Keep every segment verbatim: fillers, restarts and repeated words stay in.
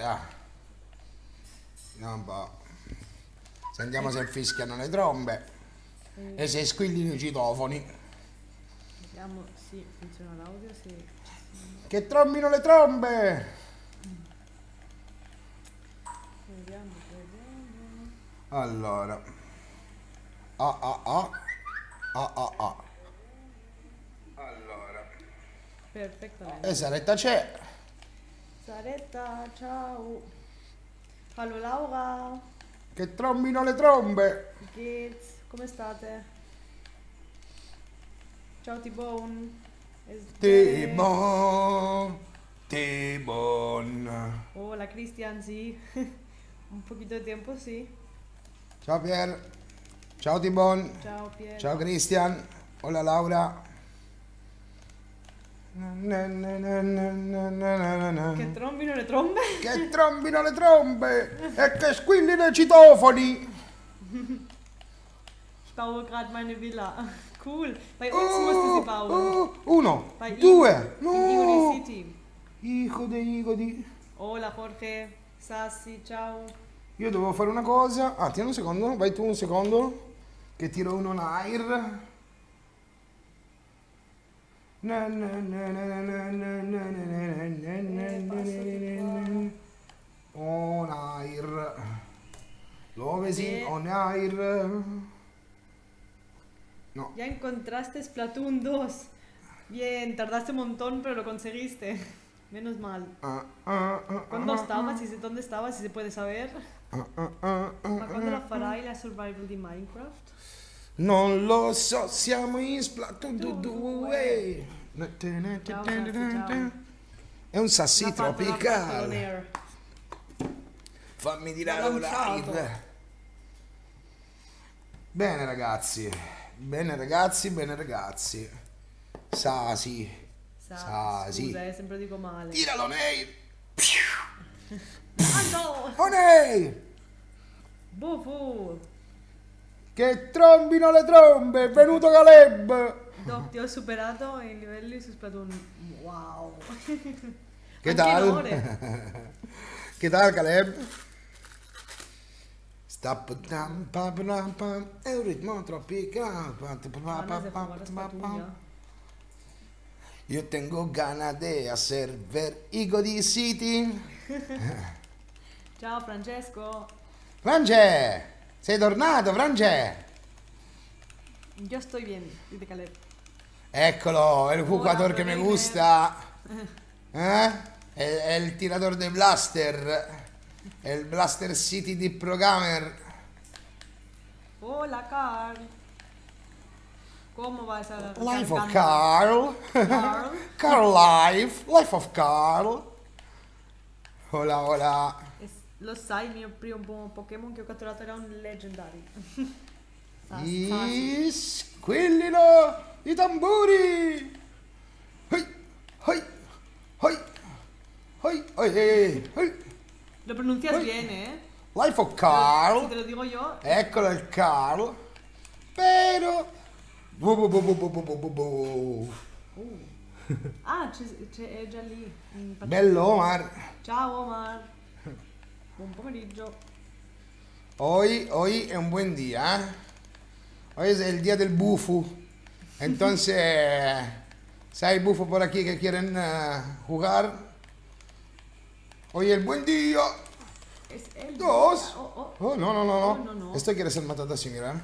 dai. Vediamo un po'. Sentiamo se fischiano le trombe Eh, e se squillino i citofoni. Vediamo, sì, funziona l'audio, sì. Che trombino le trombe! Vediamo, vediamo. Allora. Ah ah ah. Ah ah ah. Allora. Perfettamente. E Saretta c'è. Saretta, ciao. Hallo Laura. Che trombino le trombe! Wie geht's? Come state? Ciao T-Bone. Es bene? Timon. Timon. Hola Cristian, sí. Un poquito de tiempo, sí. Ciao Pier. Ciao Tibon. Ciao Pier. Ciao Cristian. Hola Laura. Che trombino le trombe? Che trombino le trombe e che squillino i citofoni. Ich baue gerade meine Villa. Cool. Bei uns musste sie bauen. Oh, uno, Bei ihm, due, in Igori no. City. Igode, Igodi. Hola Jorge. Sassi, ciao. Io devo fare una cosa. Ah, tieni un secondo, vai tu un secondo. Che tiro uno nair. Na, na, na, na, na, na, na, na, na, na, na, na. On air. Dove si Bien. on air? No. Ya encontraste Splatoon dos. Bien, tardaste un montón, pero lo conseguiste. Menos mal. Ah, ah, ah, ¿Cuándo ah, estabas? ¿Y dónde estabas? Si se puede saber. ah, ah, ah, ah, Ma quando la ah. farai la survival di Minecraft? Non lo so, siamo in Splatoon Due. due. Ciao, Sassi, ciao. È un sassi L'ha fatto, l'ha fatto tropicale. on air. Fammi L'ha tirare un lanciato. live. Bene ragazzi, bene ragazzi, bene ragazzi. Sasi, Sa, Sasi. scusa, eh, sempre dico male. Tiralo nei. Ah no! Oh nei! Bufu! Che trombino le trombe, è venuto Caleb. Doc, ti ho superato i livelli su Splatoon. Wow! Che Anche in tal? ore. Che tal Caleb? Stop pam pam pam pam, è un ritmo tropicale. Ganas de jugar a Splatoon ya. Io tengo ganas de hacer ver Igodi City. Ciao Francesco! Frange, sei tornato Frange? Yo estoy bien, dice Caleb. Eccolo, è il jugador che mi Gamer. gusta. Eh? È, è il tirador dei blaster. È il Blaster City di Programmer. Hola Carl! ¿Cómo vas a Life of Carl? Carl. Carl. Carl Life. Life of Carl. Hola, hola. Es- Lo sai, il mio primo Pokémon che ho catturato era un Legendary. Sas- Sasi. I squillino i tamburi. Hoi, hoi, hoi, hoi, hoi, hoi. Lo pronuncias Uy. bien, ¿eh? Life of Si te Carl. lo digo yo, Eccolo il Carl. Però. Bu, bu, bu, bu, bu, bu, bu, bu, bu. ah, c'è, c'è- è già lì. Mm, faccio- Bello Omar. Ciao Omar. Buon pomeriggio. Hoy, hoy es un buen día, ¿eh? Hoy es el día del bufo. Entonces, si hay bufo por aquí que quieren eh, jugar, hoy es el buen día. Es el Dos. Oh, oh. Oh, no, no, no, Oh, no. no, no. Esto quiere ser matado así, mira.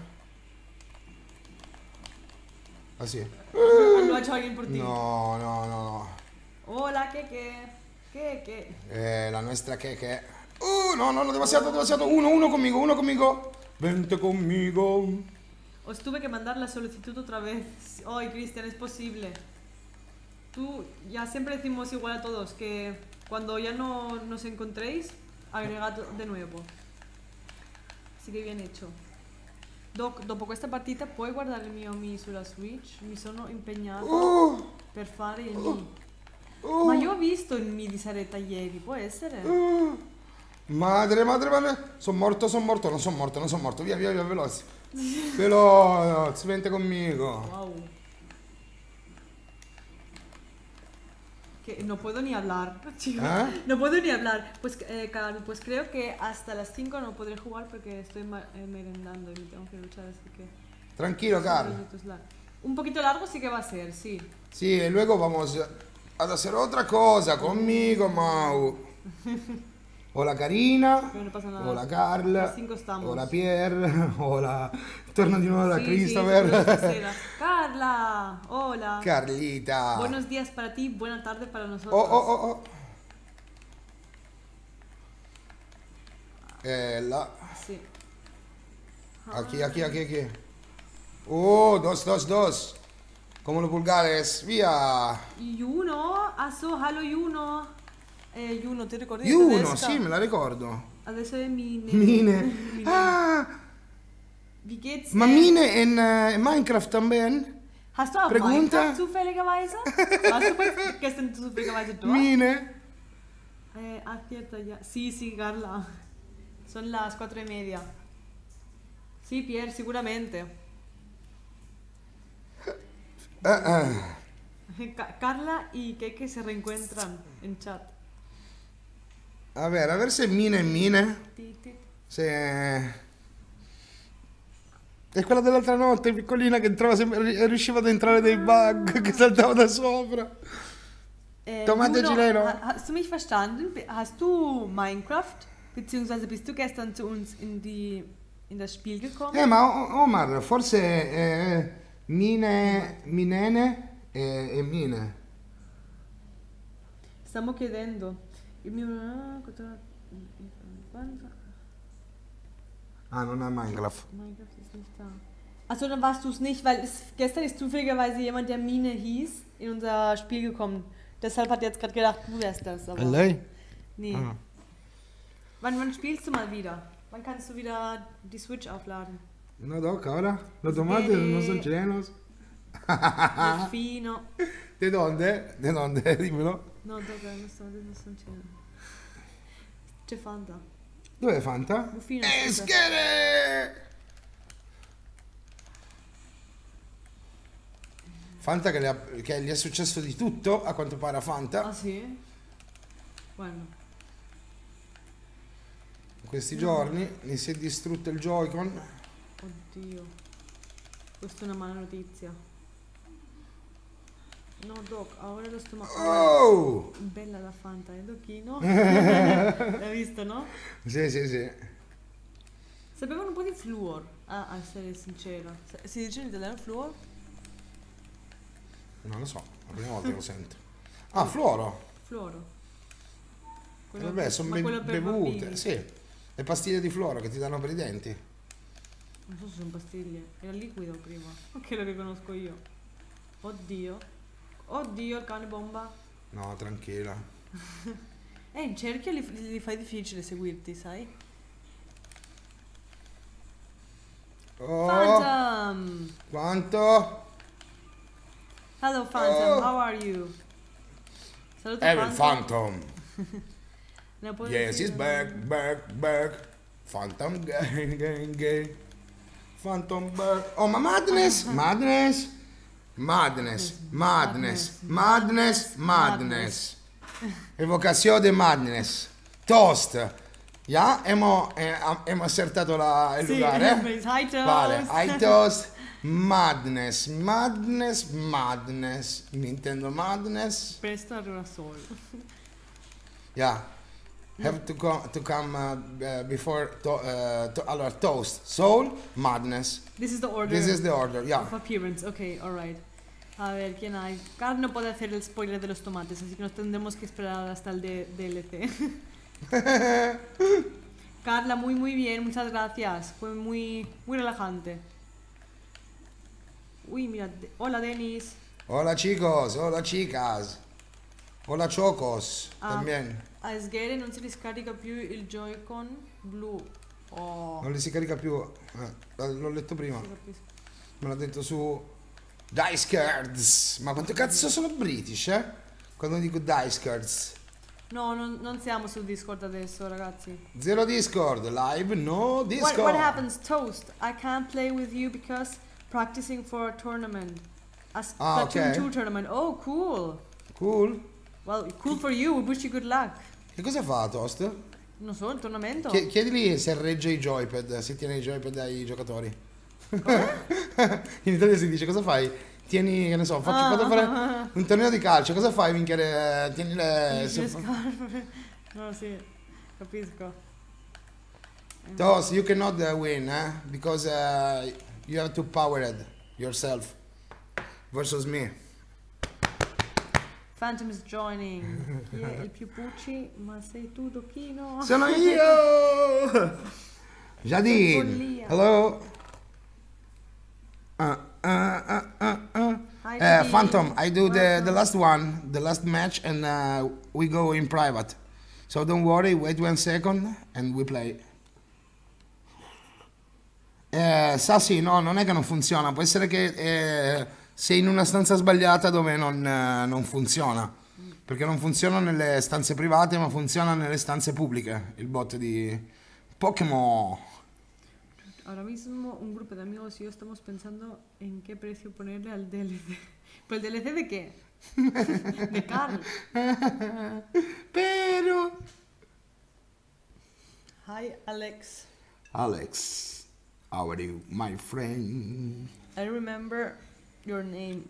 Así. Lo ha hecho alguien por ti. No, no, no, no. Hola, ¿qué qué? ¿Qué qué? Eh, la nuestra que que. Uh, no, no, no, demasiado, demasiado. Uno, uno conmigo, uno conmigo. Vente conmigo. Os tuve que mandar la solicitud otra vez. Hoy, Cristian, es posible. Tú, ya siempre decimos igual a todos que cuando ya no nos encontréis, agregad de nuevo. Así che bien hecho. Doc, dopo questa partita puoi guardare il mio Mi sulla Switch? Mi sono impegnato Uh, per fare il Mi. uh. Ma io ho visto il Mi di Saretta ieri, può essere? Uh, madre, madre, madre. Sono morto, sono morto, non sono morto, non sono morto. Via, via, via, veloce. Veloce, vente conmigo. Wow. Que no puedo ni hablar, chico. ¿Eh? No puedo ni hablar. Pues, eh, Carl, pues creo que hasta las cinco no podré jugar porque estoy ma- eh, merendando y me tengo que luchar, así que... Tranquilo, Carl. Un poquito largo sí que va a ser, sí. Sí, y luego vamos a hacer otra cosa conmigo, Mau. Hola Karina, Pero no pasa nada. hola Carla, Las cinco estamos. hola Pierre, hola... Torna di nuovo da Sí, sí, Christopher. seguro que será. Carla, hola. Carlita. Buenos días para ti, buena tarde para nosotros. Oh, oh, oh, oh. Eh, là. Sí. Aquí, aquí, aquí, aquí. Oh, dos, dos, dos. Como los vulgares. Via. Juno, asso, hallo Juno. Eh, Juno, ti ricordi? Juno, tedesca? sì, me la ricordo. Adesso è Mine. Mine. Mine. Ah, Wie geht's? ma äh, Mine in eh, Minecraft también? Hast du auch Pregunta. Minecraft zufälligerweise? Warst du bei- gestern zufälligerweise dort? Mine. Eh, acierta ya. Sí, sí, Carla. Son las cuatro y media. Sí, Pierre, seguramente. Eh, eh. Ca- Carla y Keke se reencuentran en chat. A ver, a ver se Mine è Mine. Ti, ti. Se... È quella dell'altra notte, piccolina, che entrava sempre, riusciva ad entrare dei bug, che saltava da sopra. Äh, Tomate Juno, Gileno. ha- hast du mich verstanden? Be- Hast du Minecraft? Beziehungsweise bist du gestern zu uns in, die, in das Spiel gekommen? Eh, ma O- Omar, forse eh, Mine, Minene e, e Mine. Stiamo chiedendo. Il mio... Ah, non è Minecraft. Minecraft ist nicht da. Achso, dann warst du es nicht, weil es, gestern ist zufälligerweise jemand, der Mine hieß, in unser Spiel gekommen. Deshalb hat er jetzt gerade gedacht, du wärst das. Aber lei? nee. Ah. Wann, wann spielst du mal wieder? Wann kannst du wieder die Switch aufladen? No, doc, ora? Los tomates non sono chilenos. Fino. ¿De dónde? ¿De dónde? Dimmelo. No, dopo, non sto non sto c'è. C'è Fanta. Dov'è Fanta? Buffino. Eh, scusa. schere! Fanta che, le ha- che gli è successo di tutto, a quanto pare a Fanta. Ah sì? Bueno. In questi giorni gli si è distrutto il Joy-Con. Oddio. Questa è una mala notizia. No, Doc, ora lo stomaco. Oh! Bella la Fanta, eh, Docchino? L'hai visto, no? Sì, sì, sì. Sapevano un po' di fluor, a a essere sincera. Se- Si dice in italiano fluor? Non lo so, la prima volta che lo sento. Ah, fluoro. Fluoro. Eh, Vabbè, sono ma be- quello per bevute. bambini. Sì, le pastiglie di fluoro che ti danno per i denti. Non so se sono pastiglie, era liquido prima. Quello che conosco io. Oddio. Oddio, il cane bomba. No, tranquilla. Eh, in cerchio li, li fai difficile seguirti, sai? Oh, Phantom! quanto? Hello Phantom, Oh. how are you? Saluto Evil Phantom. Phantom. Ne puoi Yes, dire- he's back, back, back. Phantom gang, gang, gang. Phantom back. Oh, ma Madness, Madness, Madness, Madness, Madness, Madness. Evocazione de Madness. Toast. Ja, hemos, eh, hemos acertato la, il Sì, lugar, eh? Hi Toast. Vale, I toast. Madness, Madness, Madness. Nintendo Madness. Presto arriva solo. Yeah. Have to come to come uh, uh, before to, uh, to, allora, toast, soul, madness. This is the order This is the order, yeah. of appearance. Ok, alright. A ver, ¿quién hay? Carl no puede hacer el spoiler de los tomates, así que nos tendremos que esperar hasta el de- D L C. Carla, muy muy bien, muchas gracias. Fue muy muy relajante. Uy, mira, de- hola Denis. Hola chicos, hola chicas. Hola chocos, Ah. también. A Sghere non si riscarica più il Joy-Con blu. Oh, Non li si carica più. Eh, l'ho letto prima. sì, capisco. Me l'ha detto su Dice Cards. Ma quanto cazzo sono British, eh? Quando dico Dice Cards. No, non, non siamo su Discord adesso, ragazzi. Zero Discord, live no What, Discord. what happens, Toast? I can't play with you because practicing for a tournament. A Ah, Splatoon ok. two tournament. Oh, cool. Cool. Well, cool for you, we wish you good luck. Che cosa fa Toast? Non so, il tornamento? Chie- Chiedigli se regge i joypad, se tiene i joypad ai giocatori. In Italia si dice cosa fai? Tieni, che ne so, faccio, Ah. vado a fare un torneo di calcio, cosa fai? Minchia, tieni le... Sì, se le fa- scarpe. No, sì, capisco. Toast, you cannot uh, win, eh? Because uh, you have to power it yourself versus me. Phantom is joining. Chi è il più pucci? Ma sei tu, Dochino? Sono io! Jadine! Follia. Hello! Uh, uh, uh, uh, uh. Hi, Uh, Jadine. Phantom, I do the, the Welcome. last one, the last match, and uh, we go in private. So don't worry, wait one second, and we play. Eh, Sassi, no, non è che non funziona, può essere che eh, sei in una stanza sbagliata dove non, eh, non funziona. Perché non funziona nelle stanze private, ma funziona nelle stanze pubbliche, il bot di Pokémon. Ahora mismo un grupo de amigos y yo estamos pensando en qué precio ponerle al D L C. ¿Pero el D L C de qué? De Carl. Pero... Hi, Alex. Alex, how are you, my friend? I remember your name.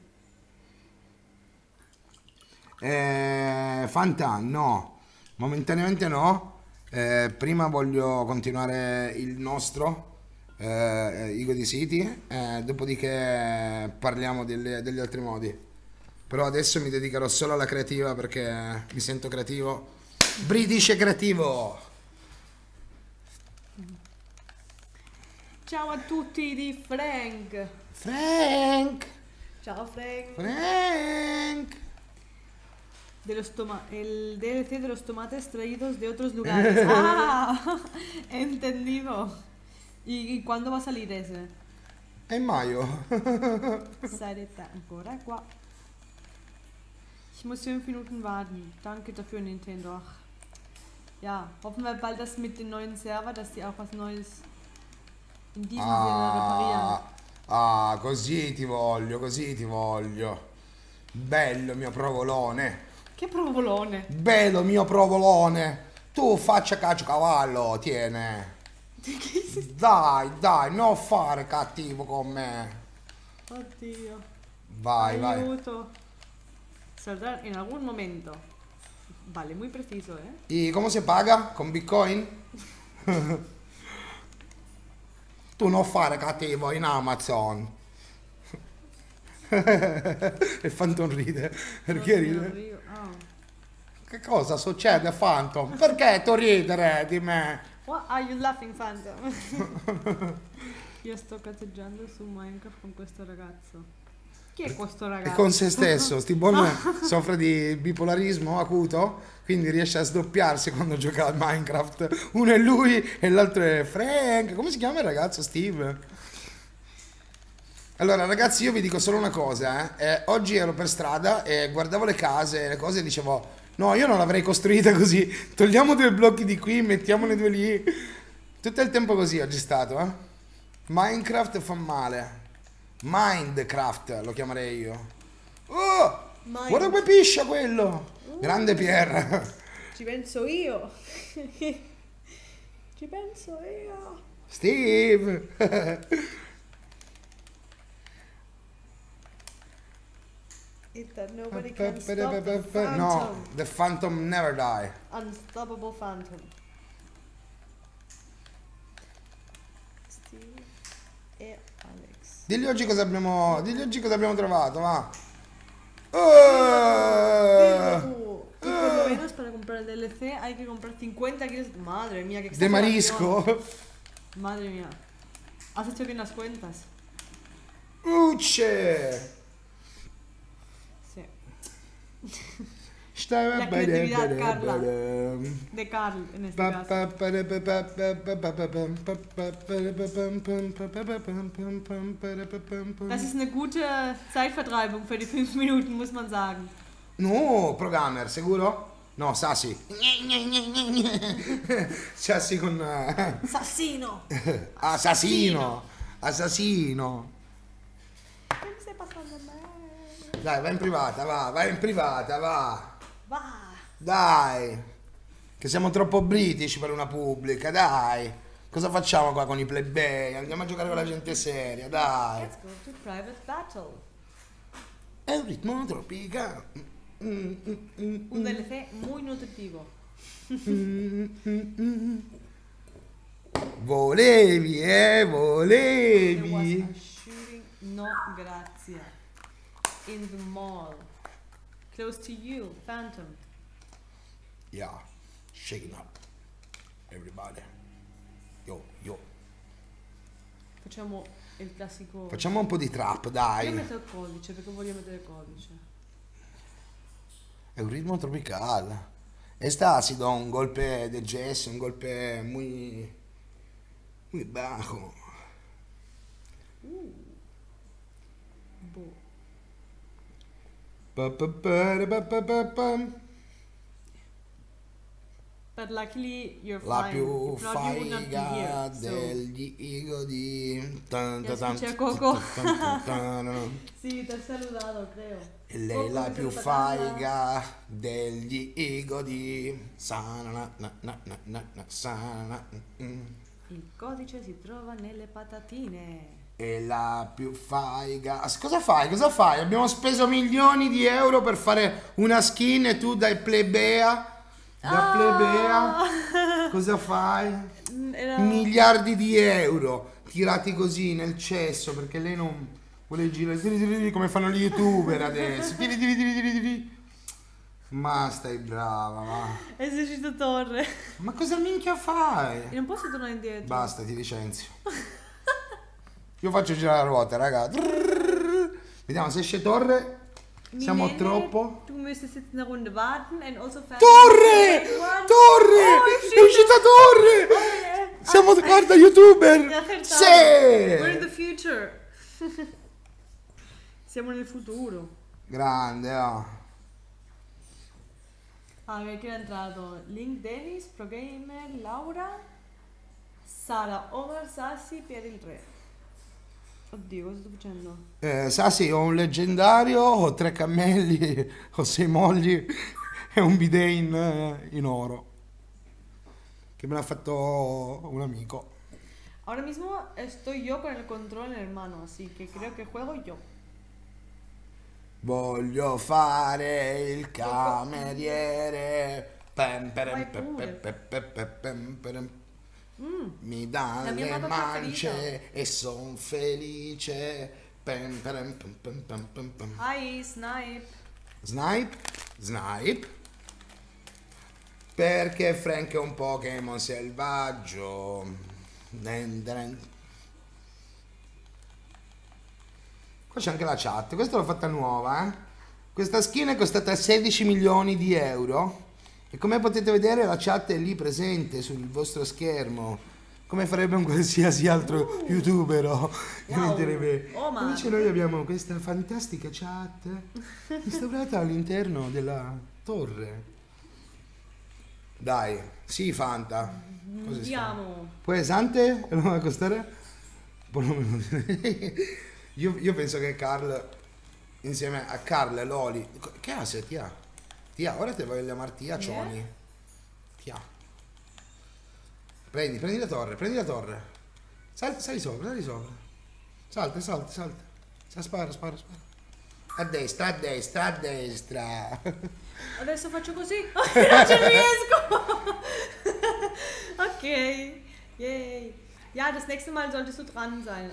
Eh, Fanta, no, momentaneamente no. Eh, prima voglio continuare il nostro eh, Igo di City, eh, dopodiché parliamo delle- degli altri modi. Però adesso mi dedicherò solo alla creativa perché mi sento creativo. British e creativo! Ciao a tutti di Frank. Frank! Ciao Frank. Frank! De los toma el D L C de los tomates traídos de otros lugares. ¡Ah! Entendido. ¿Y, y cuándo va a salir ese? È in maio. Sarete ancora qua. Ich muss fünf Minuten warten. Danke dafür, Nintendo. Ach. Ja, hoffen wir bald, dass mit den neuen Server, dass die auch was Neues in diesem Sinne reparieren. Ah, ah, così ti voglio, così ti voglio. Bello mio provolone. Che provolone! Bello mio provolone. Tu faccia caccio cavallo, tiene. Dai, dai, non fare cattivo con me. Oddio. Vai, vai. Aiuto. Saldrá en algún momento. Vale, muy preciso, ¿eh? E come si paga? Con Bitcoin? Tu non fare cattivo in Amazon. E Phantom ride. Perché Oddio, ride? io- ah. Che cosa succede, Phantom? Perché tu ridere di me? What are you laughing, Phantom? Io sto cazzeggiando su Minecraft con questo ragazzo. Chi è questo E ragazzo? con se stesso, Stibon soffre di bipolarismo acuto, quindi riesce a sdoppiarsi quando gioca a Minecraft. Uno è lui e l'altro è Frank. Come si chiama il ragazzo, Steve? Allora ragazzi, io vi dico solo una cosa, eh. Eh, oggi ero per strada e guardavo le case, le cose e dicevo no, io non l'avrei costruita così, togliamo due blocchi di qui, mettiamone due lì. Tutto il tempo così oggi è stato, eh. Minecraft fa male. Mindcraft lo chiamerei io. Oh, Mind. guarda come piscia quello. Grande Pierre. Ci penso io. Ci penso io. Steve. It that nobody can stop the Phantom. No, the Phantom never die. Unstoppable Phantom. Steve e Alex. Digli oggi cosa abbiamo, digli oggi cosa abbiamo trovato, va. Dilo Oh, tú. Y por lo menos para comprar el D L C hay que comprar cincuenta kilos. Madre mía, qué de marisco. exageración. Madre mía. Has hecho bien las cuentas. Ucce. Sí. Stava La creatividad, Carla. bene. De Carl en este caso. Das ist eine gute Zeitvertreibung für die fünf Minuten, muss man sagen. No, programmer, sicuro? No, Sassi. Sassi con... eh, Assassino! Assassino. Assassino. ¿Qué me stai passando bene? Dai, vai in privata, va, vai in privata, va. Va! Dai! Che siamo troppo british per una pubblica, dai! Cosa facciamo qua con i plebei? Andiamo a giocare con la gente seria, dai! Let's go to private battle. È un ritmo tropicale. Mm, mm, mm, Un D L C muy nutritivo. mm, mm, mm. Volevi, eh, There was volevi. a shooting. No, grazie. In the mall. Close to you, Phantom. Yeah, shaking up. Everybody. Yo, yo. Facciamo il classico. Facciamo un po' di trap, Io dai. metto il codice perché voglio mettere il codice. È un ritmo tropicale. Esta si da un golpe de jazz, un golpe muy, muy bajo. Uh. Boh. Pa, pa, pa, pa, pa, pa, pa. But luckily you're La fine. più If not, you would not be faiga here. So. degli igodi. Tan, Ya tan, escuché a tan, Coco. tan, tan, tan, tan. Sì, ti ho salutato, credo. E lei Coco, la mi più saluta casa. faiga degli igodi. Sana, na, na, na, na, na, na, sana, mm. Il codice si trova nelle patatine. E la più faiga. As- Cosa fai? Cosa fai? Abbiamo speso milioni di euro per fare una skin e tu dai plebea. Da Ah! plebea. Cosa fai? Era... Miliardi di euro tirati così nel cesso perché lei non vuole girare tiri, tiri, tiri, come fanno gli youtuber adesso. Tiri, tiri, tiri, tiri, tiri. Ma stai brava, ma. Esercito torre. Ma cosa minchia fai? E non posso tornare indietro. Basta, ti licenzio. Io faccio girare la ruota, raga. Vediamo se esce torre. Siamo Milene, troppo. Du müsstest jetzt eine Runde warten and also fast. Torre! Torre! Oh, È uscita torre! torre! Siamo, guarda, youtuber! Ja, acertato. Sì! We're in the future. Siamo nel futuro. Grande, oh. Ah, che è entrato Link Dennis, Pro Gamer, Laura, Sara, Omar, Sassi, per il re. Oddio, cosa sto facendo? Eh, Sassi, ho un leggendario, ho tre cammelli, ho sei mogli e un bidet in, eh, in oro. Che me l'ha fatto un amico. Ahora mismo estoy yo con el control en el mano, así que creo que juego yo. Voglio fare il cameriere. Pem, perem, Vai pe, pure. pe, pe, pe, pem, perem. Mm. Mi dà La mia le mamma mance preferita. e son felice. Pem, perem, pem, pem, pem, pem, pem. Hi, Snipe. Snipe, snipe. Perché Frank è un Pokémon selvaggio. Den, den. Qua c'è anche la chat, questa l'ho fatta nuova, eh? Questa skin è costata sedici milioni di euro e come potete vedere la chat è lì presente sul vostro schermo, come farebbe un qualsiasi altro youtuber o che Wow. metterebbe. Oh, ma- Invece noi abbiamo questa fantastica chat instaurata all'interno della torre. Dai, sì Fanta. Cosa si fa? Andiamo. Poi esante? Non va a costare? Por lo menos. Io, io penso che Carl, insieme a Carl e Loli. Che ha se ti ha? Ti ha, ora te voglio chiamare Tia Cioni. Ti ha. Prendi, prendi la torre, prendi la torre. Sali, sali sopra, sali sopra. Salta, salta, salta. Sa- Spara, spara, spara. A destra, a destra, a destra. Adesso faccio così. Non ci riesco. Ok. Yay. Ja, das nächste Mal solltest du dran sein.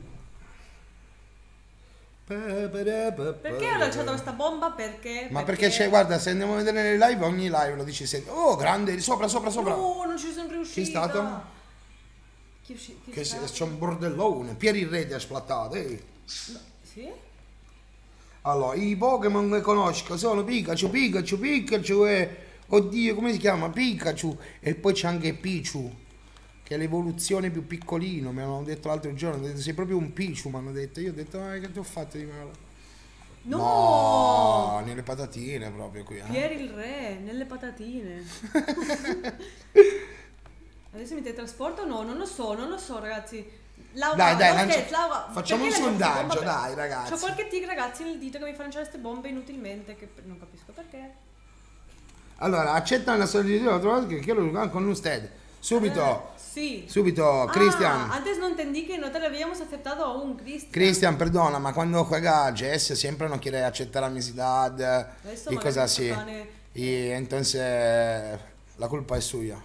Perché ho lanciato questa bomba? Perché? Ma perché c'è, guarda, se andiamo a vedere nelle live, ogni live lo dici sempre. Oh, grande, sopra, sopra, sopra. No, non ci sono riuscita. Chi è stato? Chi è usci- chi è Che stato? se- c'è un bordellone. Pieri il re ti ha splattato, eh. No, sì? Allora, i Pokémon che conosco sono Pikachu, Pikachu, Pikachu e... Oddio, come si chiama? Pikachu. E poi c'è anche Pichu, che è l'evoluzione più piccolino. Mi hanno detto l'altro giorno, hanno detto, sei proprio un Pichu, mi hanno detto. Io ho detto, ma che ti ho fatto di male? No! No, nelle patatine proprio qui, eh. Pieri il re, nelle patatine. Adesso mi teletrasporto o no? Non lo so, non lo so ragazzi. Laura, Dai, dai, no, lancia- scherzo, Laura, facciamo un perché lanciate sondaggio, bombe? dai, ragazzi. C'ho qualche tig ragazzi nel dito che mi fa lanciare queste bombe inutilmente, che non capisco perché. Allora, accetta la solicitud che quiero jugar con usted. Subito, Sí. subito, Cristian. Ah, antes no entendí que no te lo habíamos aceptado aún, Cristian. Cristian, perdona, ma quando juega Jess siempre no quiere aceptar amistad Eso y me cosas parece así. bacane. Y entonces la culpa es suya.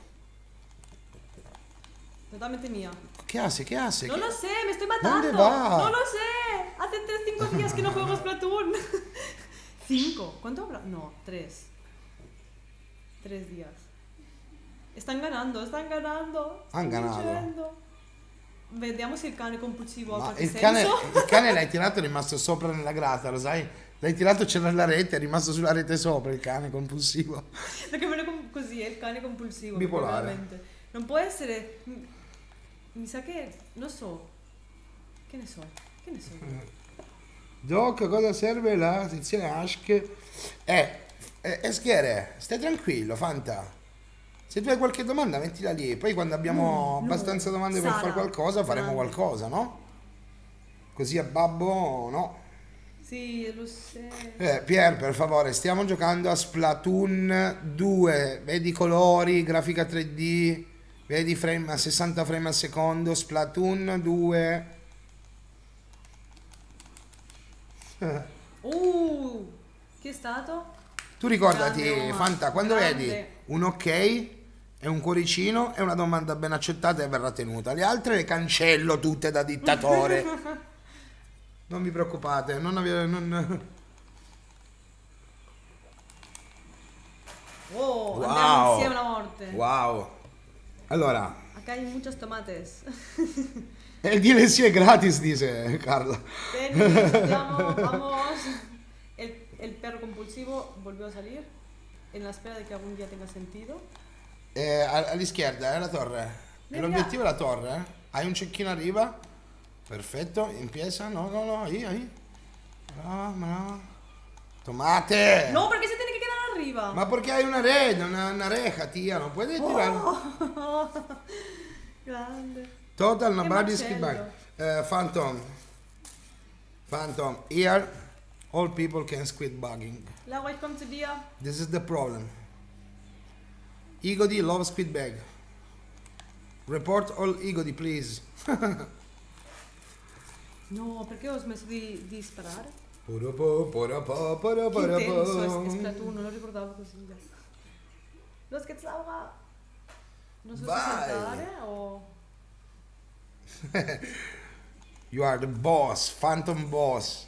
Totalmente mía. ¿Qué hace? ¿Qué hace? No ¿Qué- lo sé, me estoy matando. ¿Dónde va? No lo sé. Hace tres, cinco días que no juego Splatoon. ¿Cinco? ¿Cuánto habrá? No, tres. Tres días. Están ganando, están ganando. Han Stanno ganado. vincendo. Vediamo se il cane compulsivo ha Ma qualche il cane, senso. il cane l'hai tirato è rimasto sopra nella grata, lo sai? L'hai tirato, c'era la rete, è rimasto sulla rete sopra il cane compulsivo. Perché me lo com- così è il cane compulsivo. Bipolare. probabilmente. Non può essere. Mi, mi sa che. Non so. Che ne so? Che ne so? Doc, cosa serve la sezione Ask? Eh, eh, Eschiere, stai tranquillo, Fanta. Se tu hai qualche domanda mettila lì, poi quando abbiamo No, abbastanza no. domande per Sara, fare qualcosa faremo grande. qualcosa, no? Così a babbo no. Sì, lo so. Eh, Pier, per favore, stiamo giocando a Splatoon due, vedi i colori, grafica tre D, vedi frame a sessanta frame al secondo, Splatoon due. Eh, Uh, chi è stato? Tu ricordati, Grande, Roma. Fanta, quando Grande. vedi un ok e un cuoricino e una domanda ben accettata e verrà tenuta, le altre le cancello tutte da dittatore. Non vi preoccupate, non avere... Non... Oh, Wow. andiamo insieme a morte. Wow. Allora, Acá hay muchos tomates. el D L C è gratis, dice Carla. Vení, andiamo, vamos. El, el perro compulsivo volvió a salir en la espera de que algún día tenga sentido. Eh, a- all'izquierda, è la torre. E Mira. l'obiettivo è la torre, eh? Hai un cecchino arriba. Perfetto, empieza. No, no, no, ahí, ahí. No, no. Tomate. No, porque se tiene que quedar arriba. Ma perché hai una rete, una, una reja, tia, non puoi tirare. Oh, grande. Total, Che nobody skip macello. back. Eh, Phantom. Phantom, here all people can squid bugging. La white come to dir. This is the problem. Igodi love squid bag. Report all Igodi, please. No, perché ho smesso di, di sparare? Poro po, poro po, poro Che poro intenso po. è Splatoon, non lo ricordavo così. Lo scherzava. Non so Vai. se saltare o... You are the boss, Phantom boss.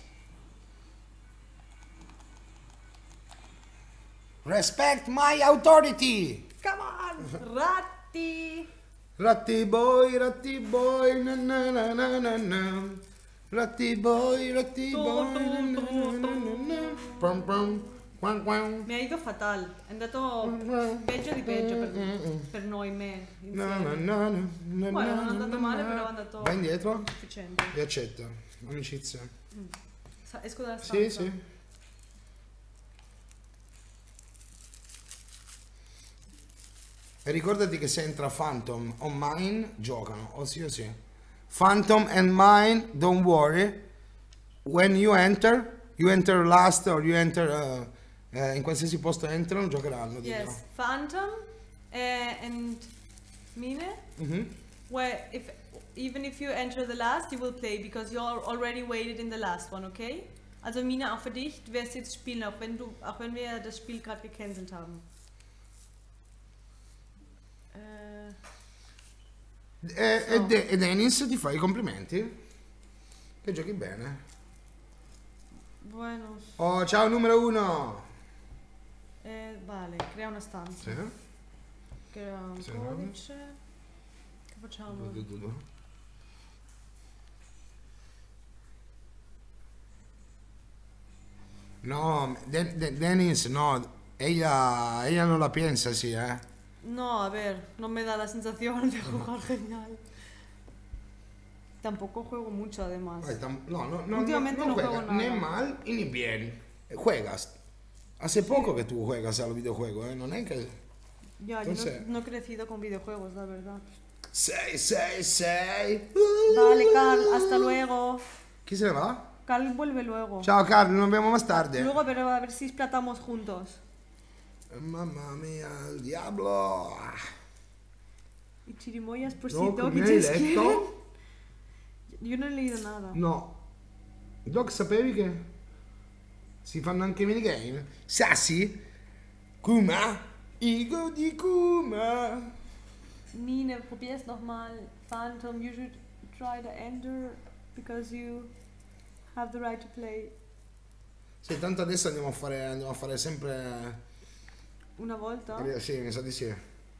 Respect my authority. Come on! Ratti! Ratti boy, ratti boy, na na na na na na. Ratti boy, ratti boy, na na na na na na. Pam pam, quam quam. Mi ha ido fatal, è andato peggio di peggio per, per noi, me, Na na insieme. na na na Guarda, na non è andato na male, na. però è andato Vai indietro sufficiente. e accetta. Amicizia. Sa- Esco dalla Sì, stanza. sì. E ricordati che se entra Phantom o Mine, giocano, o sì o sì. Phantom and Mine, don't worry. When you enter, you enter last or you enter... uh, eh, in qualsiasi posto entrano, giocheranno. dicono. Yes, Phantom eh, and Mine, Mhm. where if even if you enter the last, you will play because you are already waited in the last one, okay? Also Mine, auch für dich, du wirst jetzt spielen, auch wenn du, auch wenn wir das Spiel gerade gecancelt haben. Äh, E, e, So. De- e Dennis ti fa i complimenti. Che giochi bene. bueno, Oh, ciao numero uno. eh, vale, crea una stanza. Sì. Crea un Sì. codice. Che facciamo? No, De- De- Dennis, no, ella, ella no la piensa así, eh. No, a ver, no me da la sensación de jugar genial. Tampoco juego mucho además. Ay, tam- No, no, no, Últimamente no, no juega juego ni nada. mal y ni bien. Juegas. Hace poco que tú juegas al videojuego, ¿eh? No es que... Ya, yo Entonces- no, no he crecido con videojuegos, la verdad. Sei, sei, sei. Vale, Carl, hasta luego. Chi se ne va? Carl vuelve luego. Ciao Carlo, nos vemos más tarde. Luego, pero a ver si platamos juntos. Mamma mia, il diavolo. Y chirimoyas por si Doc, Doc mi y hai Jess quieren. letto? Yo no he leído nada. No. Doc, sapevi che si fanno anche minigame? Sassi? Kuma? Igo di Kuma. Mine, probier's nochmal. Phantom, you should try to enter because you have the right to play. Sì, tanto adesso andiamo a fare, andiamo a fare sempre... Una volta. Sì, mi sa di sì.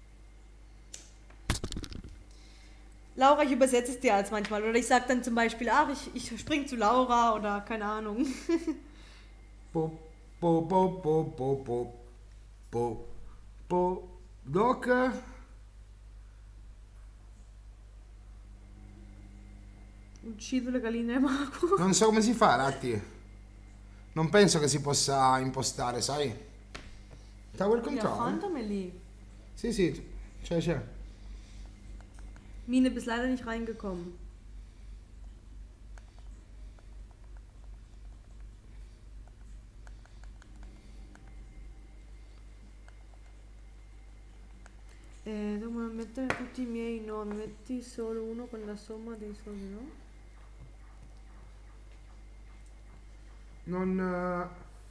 Laura, ich übersetze es dir als manchmal. Oder ich sag dann zum Beispiel, ach, ich, ich spring zu Laura oder keine Ahnung. Po, po, po, po, po, po, po, po. Doc? Uccido le galline mago. Non so come si fa, Ratti. Non penso che si possa impostare, sai? Tower Ja, control? Phantom è lì. Sì, sì, c'è, c'è. Mine, bist leider nicht reingekommen. Eh, devo mettere tutti i miei nomi, metti solo uno con la somma dei soldi, no? Non... eh,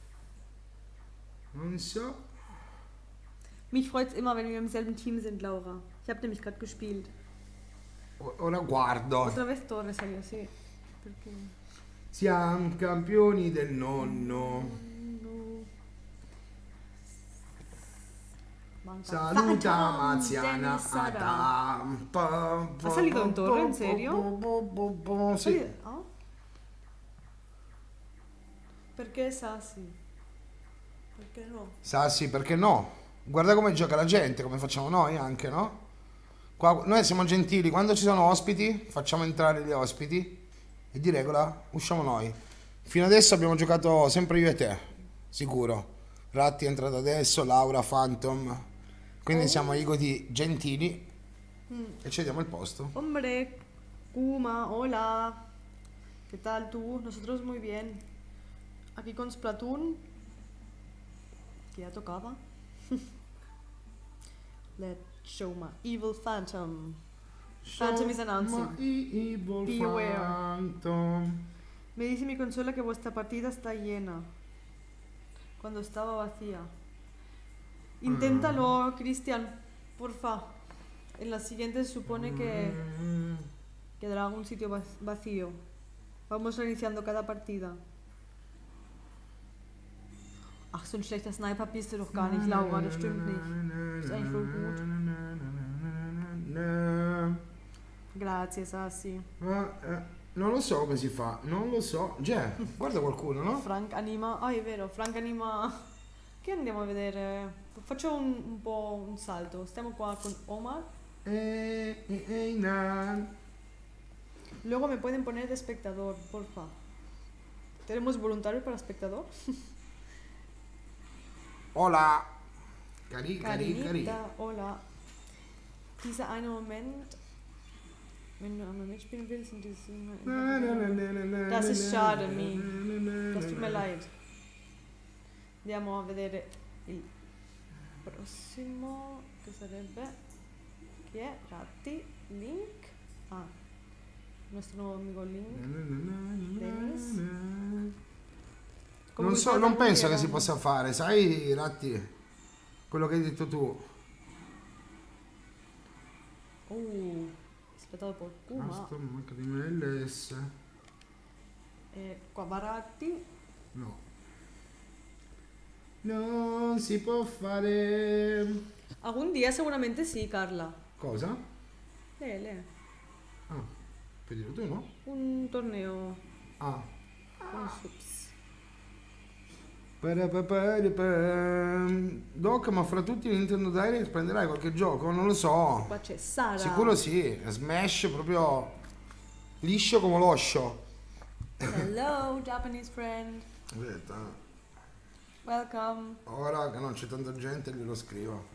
non so. Mich freut's immer, wenn wir im selben Team sind, Laura. Ich habe nämlich gerade gespielt. O- Ora guardo. Otra vez Torres salió, sí. Perché? Siamo campioni del nonno. No. Manca. Saluta Phantom, Maziana Dennis Sada. Adam. Pa- pa- Ha salido un toro, pa- in serio? pa- pa- pa- pa- Sì. Ah? Perché Sassi? Perché no? Sassi, perché no? Guarda come gioca la gente, come facciamo noi anche, no? Qua, noi siamo gentili, quando ci sono ospiti, facciamo entrare gli ospiti e di regola usciamo noi. Fino adesso abbiamo giocato sempre io e te, sicuro. Ratti è entrato adesso, Laura, Phantom. Quindi Oh. siamo i goti gentili Mm. e ci diamo il posto. Hombre, Kuma, hola. ¿Qué tal tú? Nosotros muy bien. Aquí con Splatoon, que ya tocaba. Let's show my evil phantom. Phantom is announcing. My evil Beware. Phantom. Me dice mi consola que vuestra partida está llena. Cuando estaba vacía. Inténtalo, Cristian, porfa. En la siguiente se supone que Mm. quedará algún sitio vac- vacío. Vamos reiniciando cada partida. Ach, so ein schlechter Sniper bist du doch gar nicht, Laura, das stimmt nicht. Ist eigentlich voll gut. Grazie, Sassi. Ma, eh, non lo so come si fa, non lo so. Già, guarda qualcuno, no? Frank anima. Ah, è vero, Frank anima. Che andiamo a vedere? Faccio un, un po' un salto. Stiamo qua con Omar. Eh, eh, eh, na. Luego me pueden poner de espectador, porfa. ¿Tenemos voluntarios para espectador? Hola. Cari, cari, cari. Carinita, hola. Dieser eine Moment, wenn du einmal mitspielen willst und dieses... Na, na, na, na, na, na, Das ist na, schade, na, Mi. na, na, Das tut mir na. leid. Andiamo a vedere il prossimo, che sarebbe... Chi è? Ratti, Link. Ah, il nostro nuovo amico Link. Dennis. Non mi so, fate non penso morire? che si possa fare, sai, Ratti? Quello che hai detto tu. Uh, aspettato por Kuma. Basta, manca di me L S. E qua Baratti. No. Non si può fare. Algún día seguramente sí, Carla. Cosa? Lee, lee. Ah, puoi dire tu, no? Un torneo Ah. con subs. Parapaparipa. Doc, ma fra tutti i Nintendo Direct prenderai qualche gioco? Non lo so. Qua c'è Sara. Sicuro sì. Smash proprio liscio come l'oscio. Hello, Japanese friend. Aspetta, Welcome. ora che non c'è tanta gente glielo scrivo.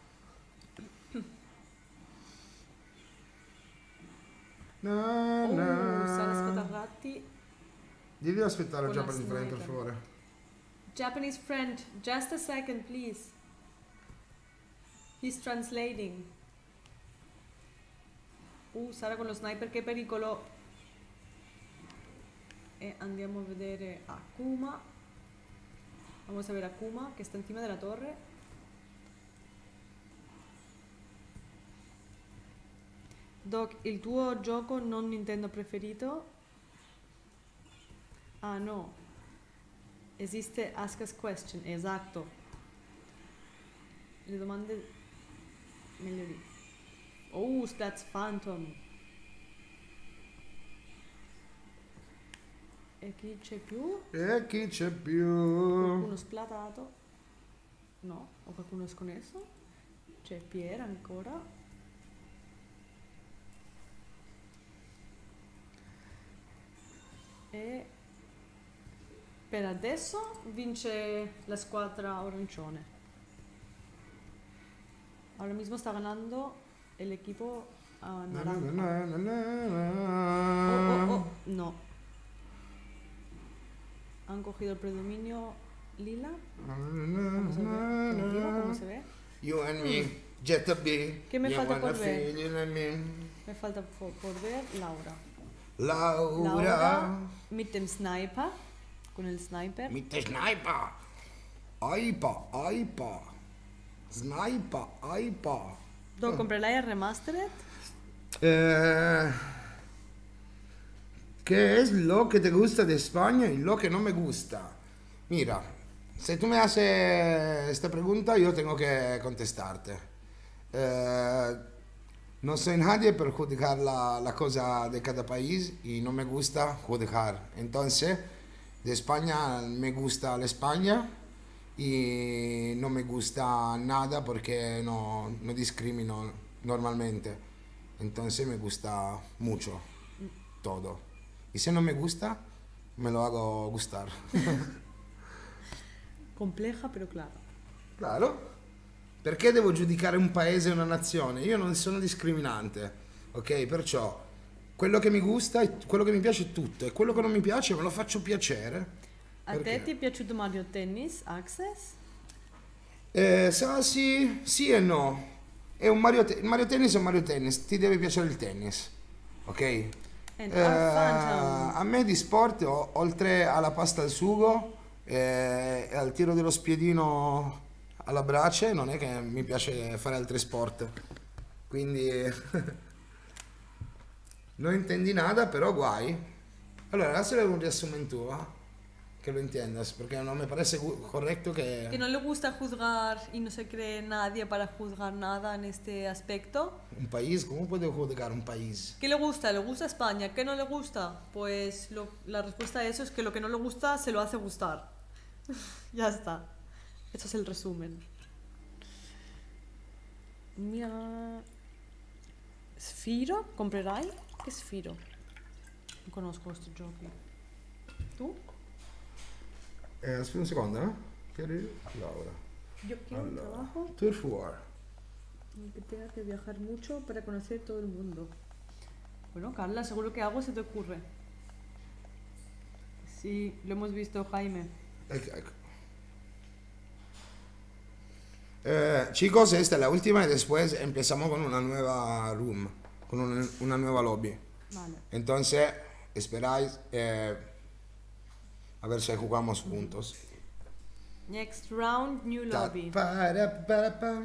Na, Oh, na. Sara Spataratti. Devi aspettare Con già la per il friend, per sniper. favore. Japanese friend, just a second, please. He's translating. Uh, Sara con lo sniper, che pericolo. E andiamo a vedere Akuma. Vamos a ver a Akuma, che sta encima della torre. Doc, il tuo gioco non Nintendo preferito? Ah no, esiste Ask Us Question, esatto. Le domande meglio di... Oh, Splats Phantom. E chi c'è più? E chi c'è più? Qualcuno splatato? No, o qualcuno sconnesso? C'è Pier ancora. E per adesso vince la squadra arancione. Ahora mismo está ganando el equipo uh, naranja. Na, na, na, na, Oh, oh, na. oh, no. Han cogido el predominio lila. Vamos a ver por arriba cómo se ve. You and me, Jetta B. ¿Qué me you falta wanna por ver? feel you and me. Me falta por, por ver Laura. Laura. Laura mit dem Sniper. Con el sniper. Mit der Sniper. Aipa, Aipa. Sniper, Aipa. ¿Dónde comprará el remastered? Eh, ¿Qué es lo que te gusta de España y lo que no me gusta? Mira, si tú me haces esta pregunta, yo tengo que contestarte. Eh, no soy nadie para juzgar la, la cosa de cada país y no me gusta juzgar. Entonces, de España me gusta la España y no me gusta nada porque no, no discrimino normalmente. Entonces me gusta mucho todo. Y si no me gusta, me lo hago gustar. Compleja pero clara. Claro. Perché devo giudicare un paese e una nazione? Io non sono discriminante, ok? Perciò quello che mi gusta, è- quello che mi piace è tutto e quello che non mi piace me lo faccio piacere. A Perché? te ti è piaciuto Mario Tennis Access? Eh, sa, sì, sì e no. È un Mario, Te- Mario Tennis è un Mario Tennis, ti deve piacere il tennis, ok? And Eh, our Phantom. a me di sport, o- oltre alla pasta al sugo eh, e al tiro dello spiedino alla brace, non è che mi piace fare altri sport. Quindi non intendi nada, però guai. Allora, adesso le un riassunto va? Que lo entiendas, porque no me parece gu- correcto que... Que no le gusta juzgar y no se cree nadie para juzgar nada en este aspecto. Un país, ¿cómo puede juzgar un país? ¿Qué le gusta? ¿Le gusta España? ¿Qué no le gusta? Pues lo- la respuesta a eso es que lo que no le gusta se lo hace gustar. Ya está. Eso es el resumen. Mira. ¿Sfiro? ¿Comprerai? ¿Qué es Sfiro? Non conosco questo gioco. Tu? Eh, aspetta un secondo, eh? Chiari- Laura. Yo quiero un Allora, trabajo Turf War. en el que tenga que viajar mucho para conocer todo el mundo. Bueno, Carla, seguro que algo se te ocurre. Sí, lo hemos visto, Jaime. Ecco, ecco. Eh, chicos, esta es la última y después empezamos con una nueva room, con una, una nueva lobby. Vale. Entonces, esperáis eh, a ver si jugamos juntos. Next round, new Ta- lobby. para- para- pa.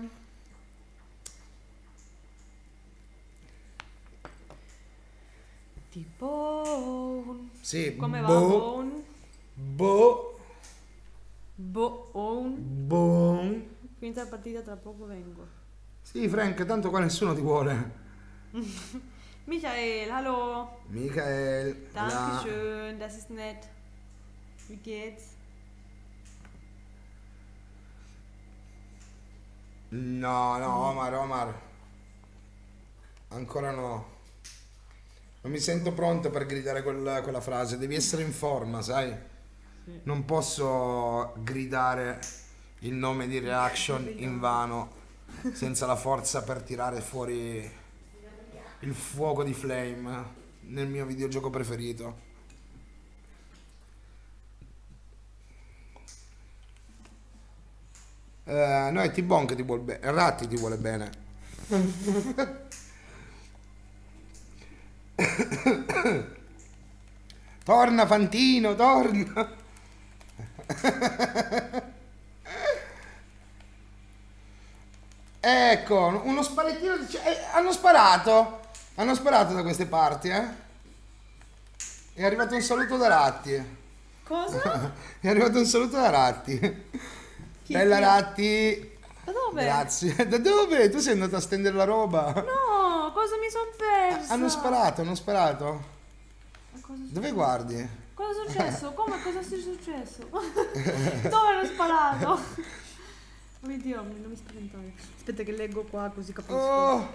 Tipo. Sì, Come va? bo, Bone. bo, Bone. bon. Finita partita, tra poco vengo. Sì, Frank, tanto qua nessuno ti vuole. Michael, hallo. Michael, la... Dankeschön, das ist nett. Wie geht's? No, no, Omar, Omar. Ancora no. Non mi sento pronto per gridare quella, quella frase. Devi essere in forma, sai? Sì. Non posso gridare il nome di Reaction in vano senza la forza per tirare fuori il fuoco di Flame nel mio videogioco preferito. Eh, no, è T-Bone che ti vuole bene. Ratti ti vuole bene. Torna Fantino, torna. Ecco, uno spalettino di... eh, hanno sparato. Hanno sparato da queste parti, eh. È arrivato un saluto da Ratti. Cosa? È arrivato un saluto da Ratti. Chi- Bella chi? Ratti. Da dove? Grazie. Da dove? Tu sei andato a stendere la roba? No, cosa mi sono persa? Hanno sparato, hanno sparato. Ma cosa è Dove successo? guardi? Cosa è successo? Come? Cosa è successo? Dove hanno sparato? Oh mio Dio, non mi spaventare. Aspetta che leggo qua così capisco. Oh.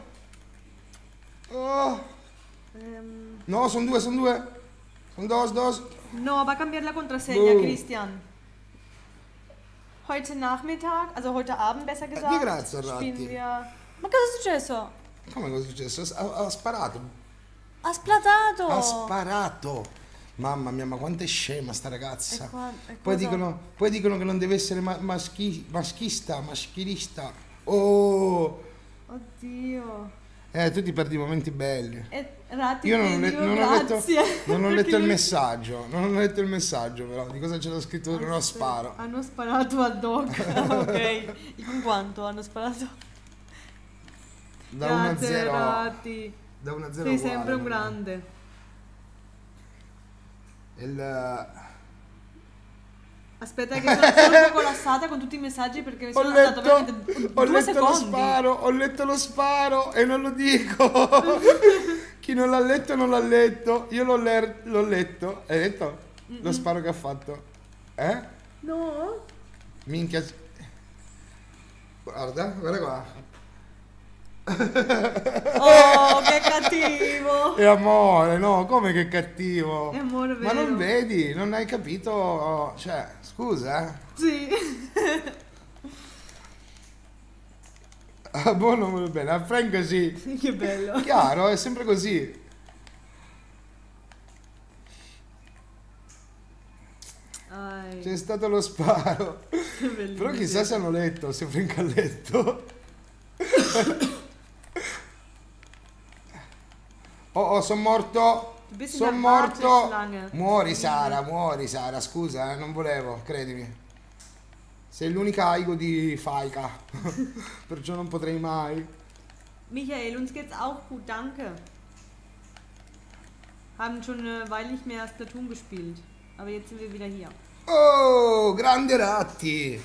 Oh. Ehm, No, sono due, sono due. Sono dos, dos. no, va a cambiare la contraseña, Boh. Christian. Heute Nachmittag, also heute Abend besser di gesagt, grazie, spielen Ratti. wir... Ma cosa è successo? Come cosa è successo? Ha, ha sparato. Ha splatato! Ha sparato. Mamma mia, ma quanto è scema sta ragazza. E qua- e Poi cosa? dicono, poi dicono che non deve essere ma- maschi- maschista, maschilista. Oh. Oddio. Eh, tu ti perdi i momenti belli. E Ratti, Io non, ho le- Dio, non ho letto, grazie. non ho Perché letto il io- messaggio. Non ho letto il messaggio, però. Di cosa c'era scritto? Non lo sparo. Hanno sparato al doc. Ok. In quanto hanno sparato? Da uno a Grazie, zero. Ratti. Da uno a zero. Sei uguale, sempre un non- grande. Il, Aspetta che sono, sono un po' collassata con tutti i messaggi perché mi ho sono andato letto, veramente ho due letto lo secondi. sparo, ho letto lo sparo e non lo dico. Chi non l'ha letto non l'ha letto. Io l'ho, ler- l'ho letto. Hai letto? Lo sparo che ha fatto. Eh? No? Minchia. Guarda, guarda qua. Oh, che cattivo! È amore, no? Come che cattivo? È amore Ma vero. non vedi? Non hai capito? Cioè, scusa, eh. Sì. A buono non va bene, a Frank sì. Che bello. Chiaro, è sempre così. Ai, C'è stato lo sparo. che bellissimo. Però chissà se hanno letto, se Frank ha letto. Oh, oh, sono morto. Du bist in Sono der morto. Warteschlange. Muori Sara, muori Sara, scusa, eh, non volevo, credimi. Sei l'unica Aigo di Faika. Perciò non potrei mai. Michael, uns geht's auch gut, danke. Haben schon eine Weile nicht mehr Splatoon gespielt. Aber jetzt sind wir wieder hier. Oh, grande Ratti.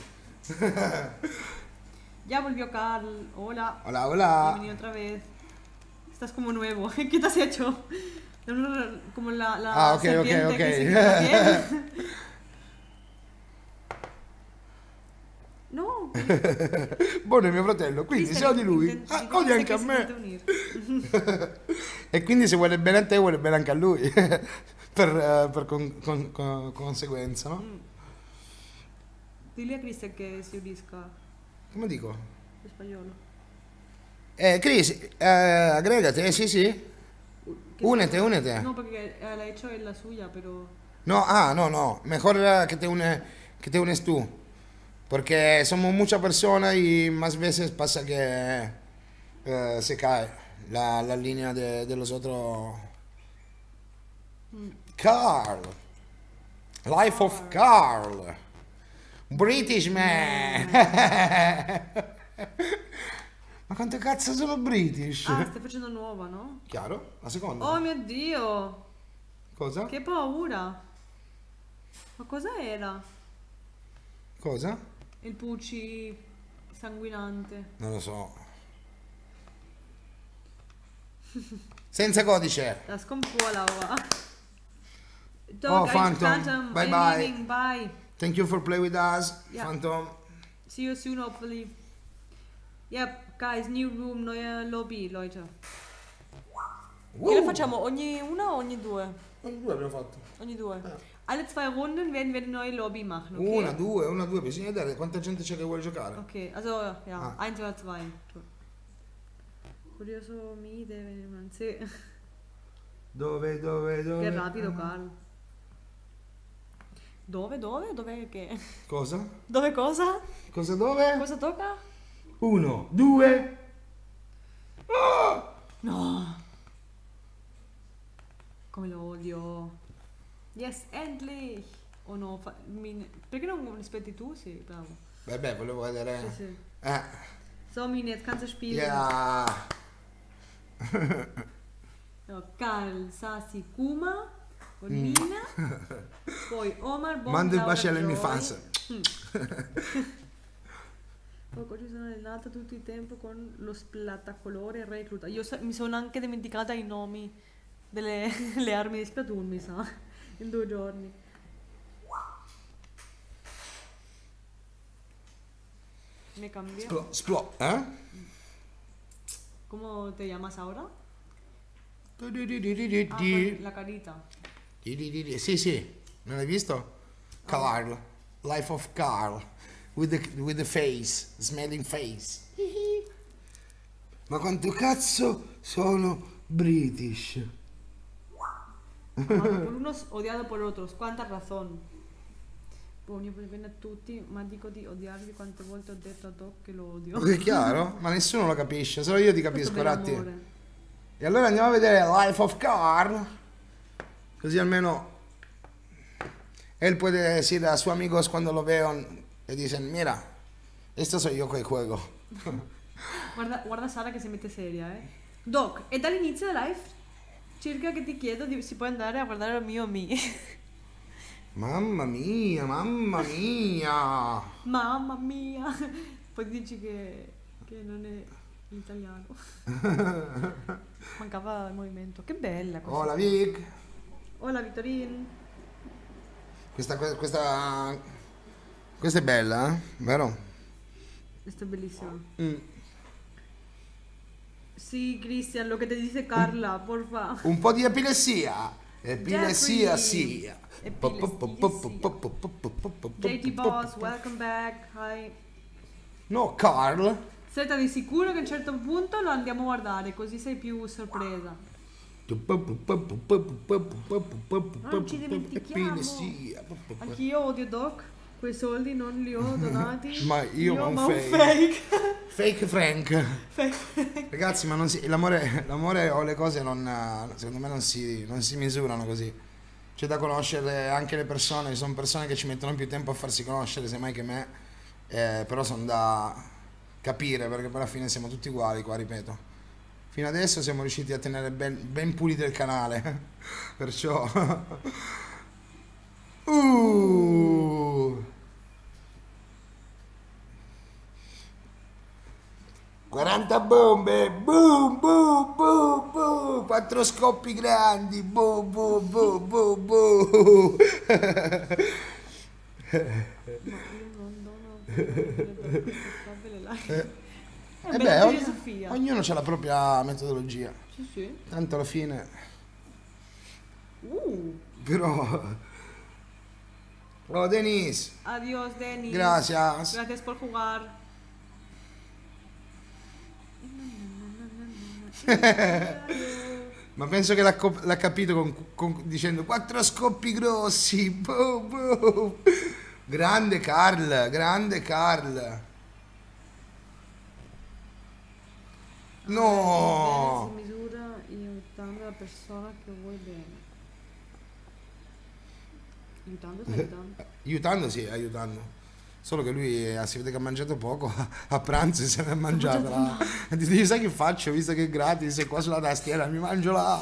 Ya volvió Carl. Hola. Hola, hola. Bienvenido otra vez. Estás como nuevo. ¿Qué te has hecho? Como la, la Ah, ok, ok, serpiente ok. que se quita la piel. No. Buono è mio fratello, quindi se odi lui, ah, odi anche a me. E quindi se vuole bene a te, vuole bene anche a lui. per eh, per con- con- con- conseguenza, no? Dile a Cristian que si unisca Come dico? español. Eh, Cris, eh, aggregate, eh, sì, sì. Únete, únete. No, porque eh, la ha hecho en la suya, pero... No, ah, no, no. Mejor eh, que te, une, que te unes tú. Porque somos muchas personas y más veces pasa que eh, se cae la, la línea de, de los otros. Carl. Life of Carl. British man. Ma quanto cazzo sono British? Ah, stai facendo nuova, no? Chiaro? La seconda. Oh mio Dio! Cosa? Che paura! Ma cosa era? Cosa? Il Pucci sanguinante. Non lo so. Senza codice. Das kommt vor, Laura. Dog, Oh, I- Phantom. Bye I'm bye. leaving. Bye. Thank you for playing with us, Ja. Phantom. See you soon, hopefully. Yep, guys, new room, neue Lobby, Leute. Che le facciamo? Ogni una o ogni due? Due abbiamo fatto. Ogni due. Alle zwei Runden werden wir eine neue Lobby machen, okay? Una, due, una, due. Bisogna vedere quanta gente c'è che vuole giocare. Okay, also ja, Ah. eins oder zwei. Curioso mi deve non sì. Dove, dove, dove? Che rapido, Carl. Dove, dove, dove che? Cosa? Dove cosa? Cosa dove? Cosa tocca? Uno, due. Oh! No. Come lo odio. Yes, endlich. Oh no, fa- mi- perché non rispetti tu? Sì, bravo. Vabbè, volevo vedere. Sì, sì. Eh. So, Mine, jetzt kannst du spielen. Yeah. No, Karl, Sassi, Kuma, con Nina, poi Omar, Bob, Mando il Laura, bacio alle mie Joy. fans. Mm. Poi oggi sono allenata tutto il tempo con lo splattacolore recluta. Io sa- mi sono anche dimenticata i nomi delle le armi di Splatoon, mi sa, in due giorni. Me cambia. Splo, splo, eh? ¿Cómo te llamas ahora? Du- du- du- du- du- du- Ah, du. con la carita. Di- di- di- di- Sì, sì, non l'hai visto? Carl, Life of Carl, with the, with the face, smelling face. Ma quanto cazzo sono British? Amado por unos, odiado por otros. Quanta razón. Voglio bene a tutti, ma dico di odiarvi quante volte ho detto a Doc che lo odio. È chiaro? Ma nessuno lo capisce, solo io ti Questo capisco, bel Ratti. amore. E allora andiamo a vedere Life of Carl. Così almeno él puede decir a su amigos cuando lo vean e dicen, mira, esto soy yo que juego. Guarda, guarda Sara che si mette seria, eh. Doc, è dall'inizio della live circa che ti chiedo di, si può andare a guardare il mio Mi. Mamma mia, mamma mia. Mamma mia. Poi dici che, che non è l'italiano. Mancava il movimento. Che bella questa. Hola Vic. Hola Vittorin. Questa, questa, questa è bella, eh? Vero? Questo è bellissimo. Mm. Sì, Cristian, lo che ti dice Carla, porfa. Un po' di epilessia. Epilessia, Jeffrey. sì. J T Boss, welcome back. Hi. No, Carl. Senta di sicuro che a un certo punto lo andiamo a guardare, così sei più sorpresa. Non ci dimentichiamo. Epilessia. Anch'io odio Doc, quei soldi non li ho donati. Ma io ma un ma fake. fake. Fake Frank. Fake. Ragazzi, ma non si, l'amore, l'amore o le cose non, secondo me non si, non si misurano così. C'è da conoscere anche le persone, ci sono persone che ci mettono più tempo a farsi conoscere, semmai che me, eh, però sono da capire perché poi alla fine siamo tutti uguali qua, ripeto. Fino adesso siamo riusciti a tenere ben, ben pulito il canale, perciò... uh. quaranta bombe, boom, boom, boom, boom, quattro scoppi grandi, boom, boom, boom, boom, boom. Ma io non dono delle like. È Eh bella beh, ogni- filosofia. ognuno ha la propria metodologia, Sì, sì. tanto alla fine, Uh. però... Oh, Denis, Adiós, Denis. gracias. Gracias por jugar. Ma penso che l'ha, co- l'ha capito con, con- dicendo quattro scoppi grossi, boom, boom. Grande Carl, grande Carl. No. Bene si misura aiutando la persona che vuoi bene. Aiutando, sta aiutando. Aiutando, sì, aiutando. Solo che lui eh, si vede che ha mangiato poco a pranzo e se ne è mangiata la... E ti dici, sai che faccio, visto che è gratis e qua sulla tastiera, mi mangio là.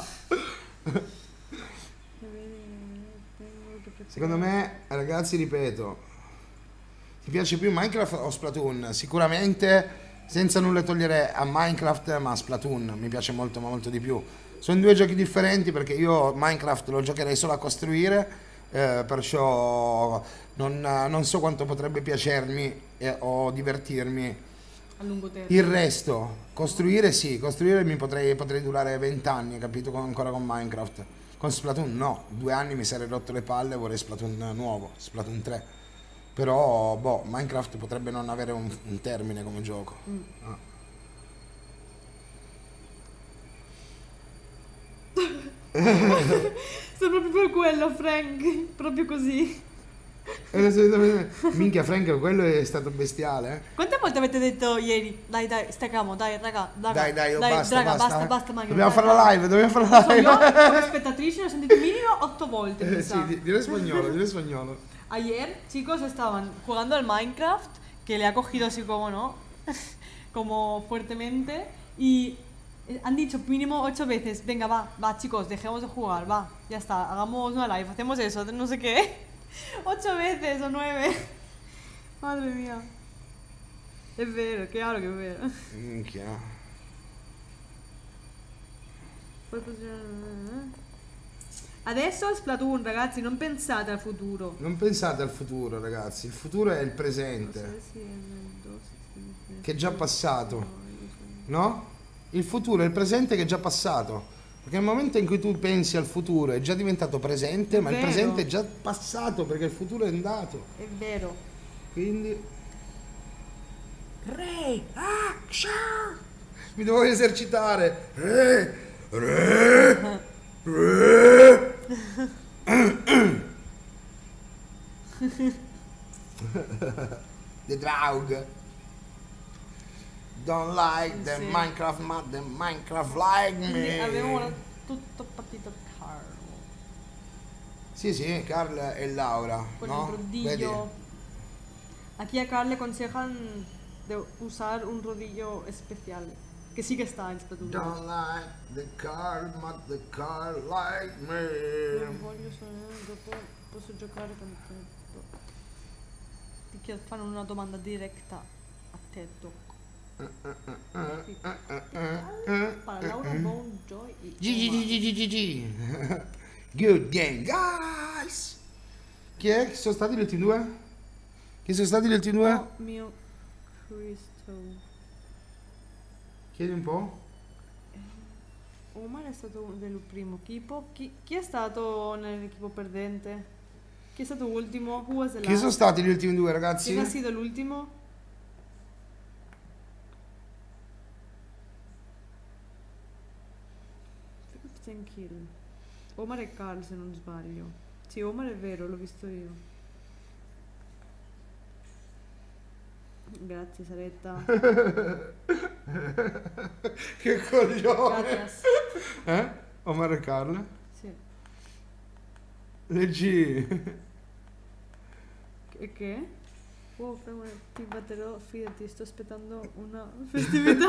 Secondo me, ragazzi, ripeto, ti piace più Minecraft o Splatoon? Sicuramente, senza nulla togliere a Minecraft, ma Splatoon mi piace molto, ma molto di più. Sono due giochi differenti perché io Minecraft lo giocherei solo a costruire, eh, perciò non, non so quanto potrebbe piacermi eh, o divertirmi. A lungo termine. Il resto, costruire sì, costruire mi potrei, potrei durare venti anni, capito, con- ancora con Minecraft. Con Splatoon no, due anni mi sarei rotto le palle e vorrei Splatoon nuovo, Splatoon tre. Però, boh, Minecraft potrebbe non avere un, un termine come gioco. Mm. Ah. Sto proprio per quello, Frank. Proprio così. Minchia Frank, quello è stato bestiale, eh. Quante volte avete detto ieri? Dai, dai, staccamo, dai, raga, raga. Dai, dai, oh, basta, raga, basta, basta, eh. basta, Michael, Dobbiamo dai, fare la dai. live, dobbiamo fare la So, live. io come spettatrice l'ho sentito minimo otto volte, mi Eh, sa. sì, di- dilo in spagnolo, dilo in spagnolo. Ayer, chicos, estaban jugando al Minecraft, que le ha cogido así como, ¿no? Como fuertemente, y eh, han dicho mínimo ocho veces, venga, va, va, chicos, dejemos de jugar, va, ya está, hagamos una live, hacemos eso, no sé qué. Ocho veces o nueve. Madre mía. È vero, chiaro che è vero. Minchia. Poi possiamo- Adesso Splatoon, ragazzi, non pensate al futuro. Non pensate al futuro, ragazzi, il futuro è il presente, che è già passato, no? Il futuro è il presente che è già passato. Perché nel momento in cui tu pensi al futuro è già diventato presente, È ma il vero. presente è già passato perché il futuro è andato. È vero. Quindi... Re, action! Mi devo esercitare. Re, re, re. The Draug. Don't like the Sì. Minecraft, ma the Minecraft like Quindi me. abbiamo tutto partito Carlo. Sì, sì, Carl e Laura, Con no? el rodillo. Vedi? Aquí a Carl le aconsejan de usar un rodillo especial. Que sí que está in Splatoon. Don't like the Carl, ma the Carl like Non me. voglio suonare, dopo posso giocare con te. Ti chiedo, fanno una domanda diretta a te, Doc. Para Laura Bone Joy e G G Omar. G G G G. Good game, guys! Chi è? Chi sono stati gli ultimi due? Chi sono stati gli ultimi due? Oh mio Cristo. Chiedi un po'. Omar è stato del primo equipo. Chi, chi è stato nell'equipo perdente? Chi è stato ultimo? Who was the Chi sono last? stati gli ultimi due, ragazzi? ¿Quién ha sido el último? fifteen kill. Omar e Carl, se non sbaglio. Sì, Omar è vero, l'ho visto io. Grazie, Saretta. Che coglione! Gracias. Eh? Omar e Carl? Sì. Leggi. E che? Oh, Frank, ti batterò, fidati, sto aspettando una festività.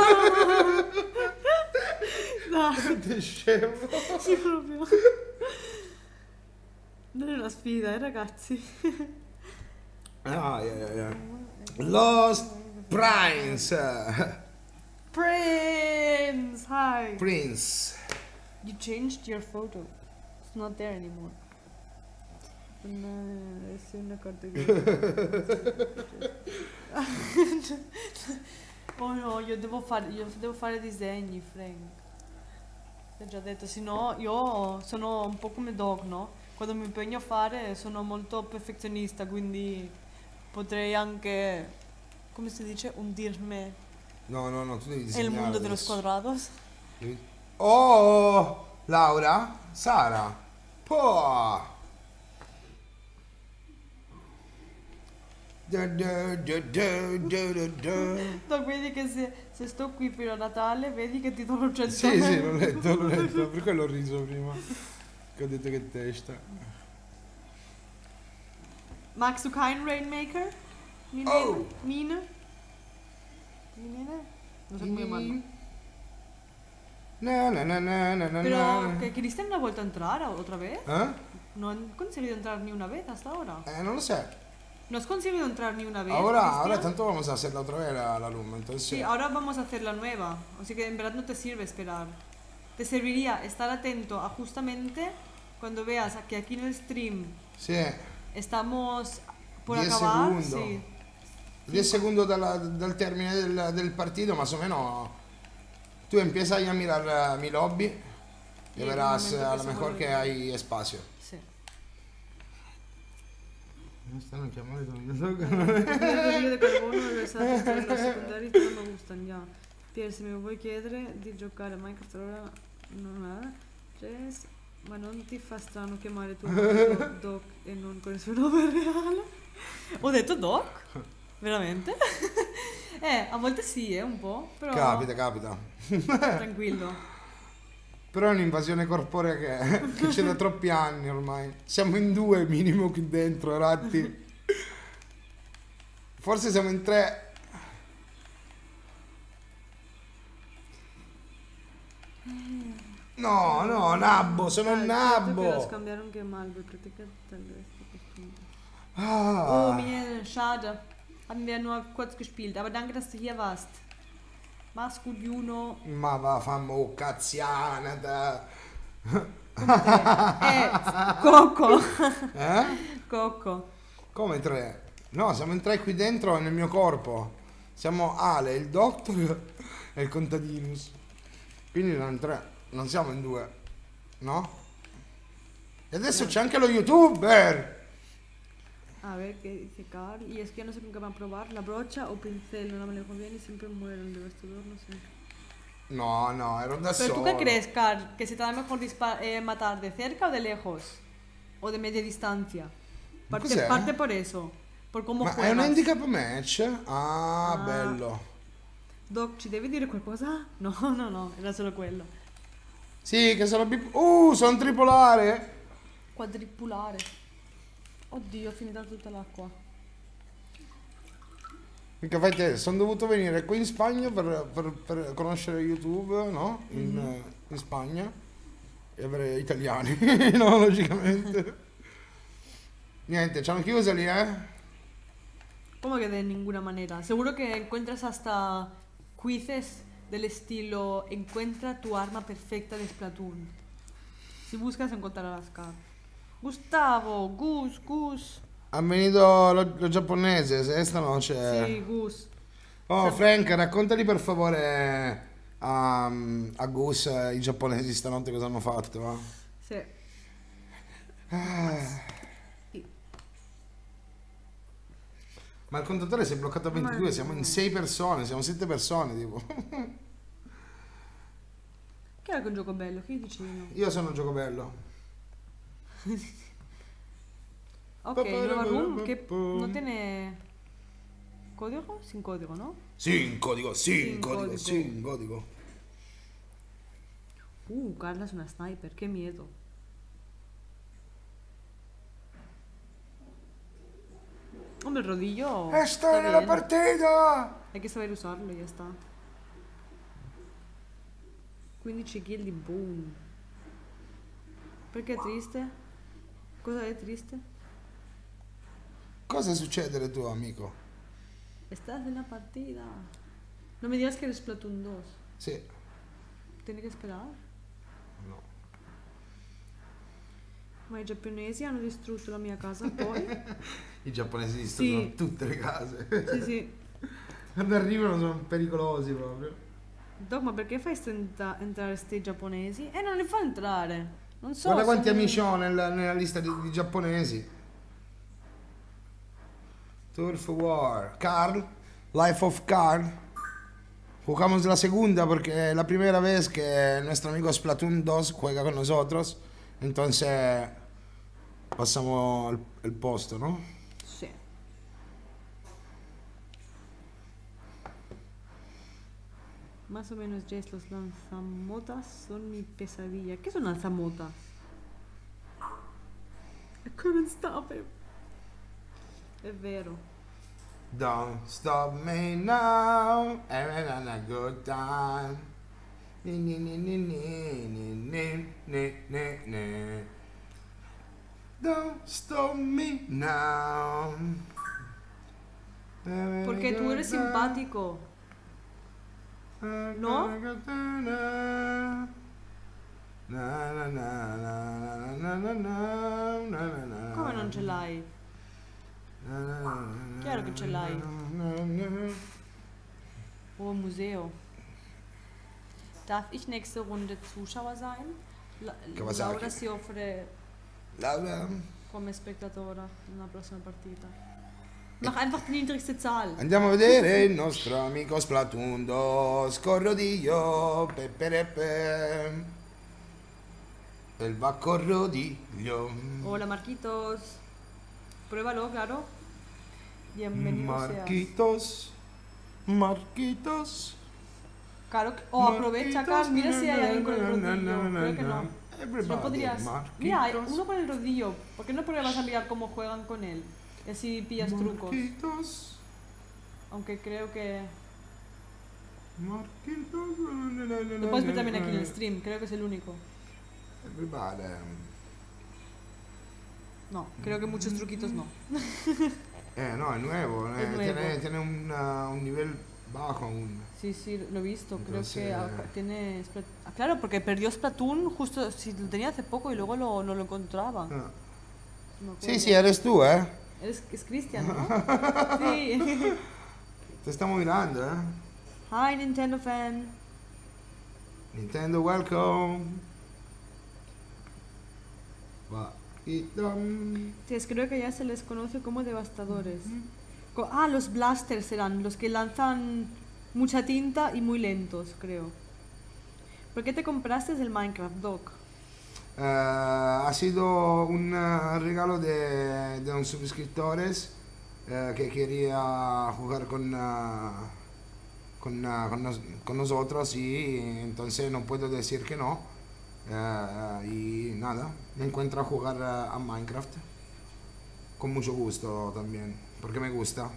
Dai, Che scemo. sì, proprio. Non è una sfida, eh, ragazzi. Ah, yeah, yeah, yeah. Lost Prince. Prince! Hi! Prince. You changed your photo. It's not there anymore. No, è una carta Oh no, io devo fare, io devo fare disegni, Frank. L'ho già detto, se no io sono un po' come Dog, no? Quando mi impegno a fare sono molto perfezionista, quindi potrei anche, come si dice, hundirmi No, no, no, tu devi nel disegnare mondo dello adesso. squadrados. Devi- Oh! Laura? Sara? Po! Da, da, da, da, da, da, da. No, vedi che se, se sto qui fino a Natale, vedi che ti do un cento Sì, sì, l'ho letto, l'ho letto, per quello ho riso prima. Che ho detto che testa. Magst du keinen Rainmaker? Mine? Oh. Mine? Mine? Non so come chiamarlo. No, no, no, no, no, no, Pero no. que Cristian no ha vuelto a entrar otra vez. Eh? No han conseguido entrar ni una vez hasta ahora. Eh, non lo sé. No has conseguido entrar ni una vez. Ahora, Cristian? ahora tanto vamos a hacerla otra vez la, la Luma, entonces... Sí, ahora vamos a hacer la nueva. Así que en verdad no te sirve esperar. Te serviría estar atento a justamente cuando veas que aquí en el stream Sì, estamos por diez acabar. segundos. Sí. diez segundos dalla- dal termine del, del partito, más o menos, tú empiezas a mirar mi lobby y Y en el verás momento a que lo se mejor vuelve- que hay espacio. Sí. Me stanno chiamando. El rodillo de carbono e le salse per la secundaria non mi gustan ya. Pier, se mi vuoi chiedere di giocare a Minecraft allora non ha. Tres, Ma non ti fa strano chiamare tuo amico Doc e non con il suo nome reale? Ho detto Doc? Veramente? eh, a volte sì, eh, un po', però... Capita, capita. Tranquillo. Però è un'invasione corporea che, che c'è da troppi anni ormai. Siamo in due minimo qui dentro, ratti. Forse siamo in tre. No, no, Nabbo, sono il Nabbo. Das Nabbo. cambiaron que mal, bekritiket dann ist Ah. Oh, mir schade. Haben wir nur kurz gespielt, aber danke, dass du hier warst. Mach's gut, Juno. Ma va, fammo cazziana da... Eh, Coco. Eh? Coco. Come tre? No, siamo in tre qui dentro nel mio corpo. Siamo Ale, il Doctor e il Contadinus. Quindi siamo in tre, non siamo in due, no? E adesso c'è anche lo YouTuber. A ver qué dice Carl. Y es que no sé con qué van a probar, la brocha o pincel, no la manejo bien y siempre mueren de vestidor, no sé. No, no, ero da ¿Pero solo. tú qué crees, Carl? ¿Que se te da mejor dispa- eh, matar de cerca o de lejos? ¿O de media distancia? Parte, Cos'è? parte por eso, por cómo Ma è juegas. un handicap match? Ah, Ah. bello. Doc, ¿ci devi dire qualcosa? No, no, no, era solo quello. Sì, che sono bip... Uh, sono tripolare. Quadripolare. Oddio, ho finito tutta l'acqua. Mica fai te, sono dovuto venire qui in Spagna per, per- per conoscere YouTube, no? In, Mhm. eh, in Spagna. E avere italiani, no, logicamente. Niente, c'hanno chiuso lì, eh? ¿Cómo que de ninguna manera? Seguro que encuentras hasta quizzes del estilo encuentra tu arma perfecta de Splatoon. Si buscas encontrarás Carl. Gustavo, Gus, Gus. Ha venuto lo, lo giapponese, se esta no c'è... Sí, Gus. Oh, Frank, raccontali per favore a, a Gus eh, i giapponesi stanotte cosa hanno fatto, va? Sí. Ah. Sì. Ma il contatore si è bloccato a ventidue, Ma siamo no. in sei persone, siamo sette persone, tipo. Che era quel gioco bello? Che dicevi? Io sono Giocobello. Ok, nueva room que no tiene código, sin código, ¿no? Sì, in codico, sì, in Sì, in codico, codico. sì, in codico. Uh, Carla es una sniper, qué miedo. Hombre, el rodillo. E sta nella bien. partita! Hay que saber usarlo y ya está. quindici kill di boom. Perché è triste? Cosa è triste? Cosa succede tuo amico? Estás en la partida. No me digas que eres Splatoon dos. Sì, Tiene que esperar. no. Ma i giapponesi hanno distrutto la mia casa poi? I giapponesi distruggono Sì. tutte le case. Sì, sì. Quando arrivano sono pericolosi proprio. Doc, ma perché fai senta- entrare sti giapponesi? E non li fa entrare. Non so. Guarda quanti sono- amici ho nel- nella lista di, di giapponesi. Turf War. Carl. Life of Carl. Jugamos la segunda porque es la primera vez que nuestro amigo Splatoon dos juega con nosotros. Entonces pasamos el, el posto, ¿no? Sì. Más o menos Jess, los lanzamotas son mi pesadilla. ¿Qué son lanzamotas? I couldn't stop him. È vero. Don't stop me now, having a good time. Ni, ni, ni, ni, ni, ni, ni, ni, ni. Don't stop me now. Porque tú eres simpático. ¿No? Come non ce l'hai? Chiaro che ce l'hai. Oh, Museo. Darf ich nächste Runde Zuschauer sein? La- Kawasaki. Laura si offre Laura. come spettatore nella prossima partita. Mach einfach die niedrigste Zahl. Andiamo a vedere il nostro amico Splatoon dos, Corrodillo, peperepe. El Bacco Rodillo. Hola Marquitos. Pruébalo, claro. Bienvenido seas. Marquitos. Marquitos. Claro, que- o aprovecha, Carl, mira si hay alguien con el rodillo. Creo que no. Si no Everybody, podrías. Mira, hay Marquitos. uno con el rodillo. ¿Por qué no pruebas a mirar cómo juegan con él? Y así pillas trucos. Marquitos. Aunque creo que. Marquitos. Lo puedes ver también aquí en el stream, creo que es el único. Everybody. No, creo que muchos truquitos no. Eh, no, es nuevo. Es eh, nuevo. Tiene, tiene una- un nivel bajo aún. Sí, sí, lo he visto. Creo Entonces, que ah, tiene. Splat- ah, claro, porque perdió Splatoon justo. Si lo tenía hace poco y luego lo, no lo encontraba. Ah. Me acuerdo. Sí, sí, eres tú, ¿eh? Eres, es Cristian, ¿no? Sí. Te estamos mirando, ¿eh? Hi, Nintendo fan. Nintendo, welcome. Va. Y, um, Sí, creo que ya se les conoce como devastadores. Co- Ah, los blasters serán los que lanzan mucha tinta y muy lentos, creo. ¿Por qué te compraste el Minecraft, Doc? eh, ha sido un eh, regalo de, de un suscriptor eh, que quería jugar con, eh, con, eh, con, nos- con nosotros y entonces no puedo decir que no. Eh, y nada, me encuentro a jugar eh, a Minecraft con mucho gusto también, porque me gusta.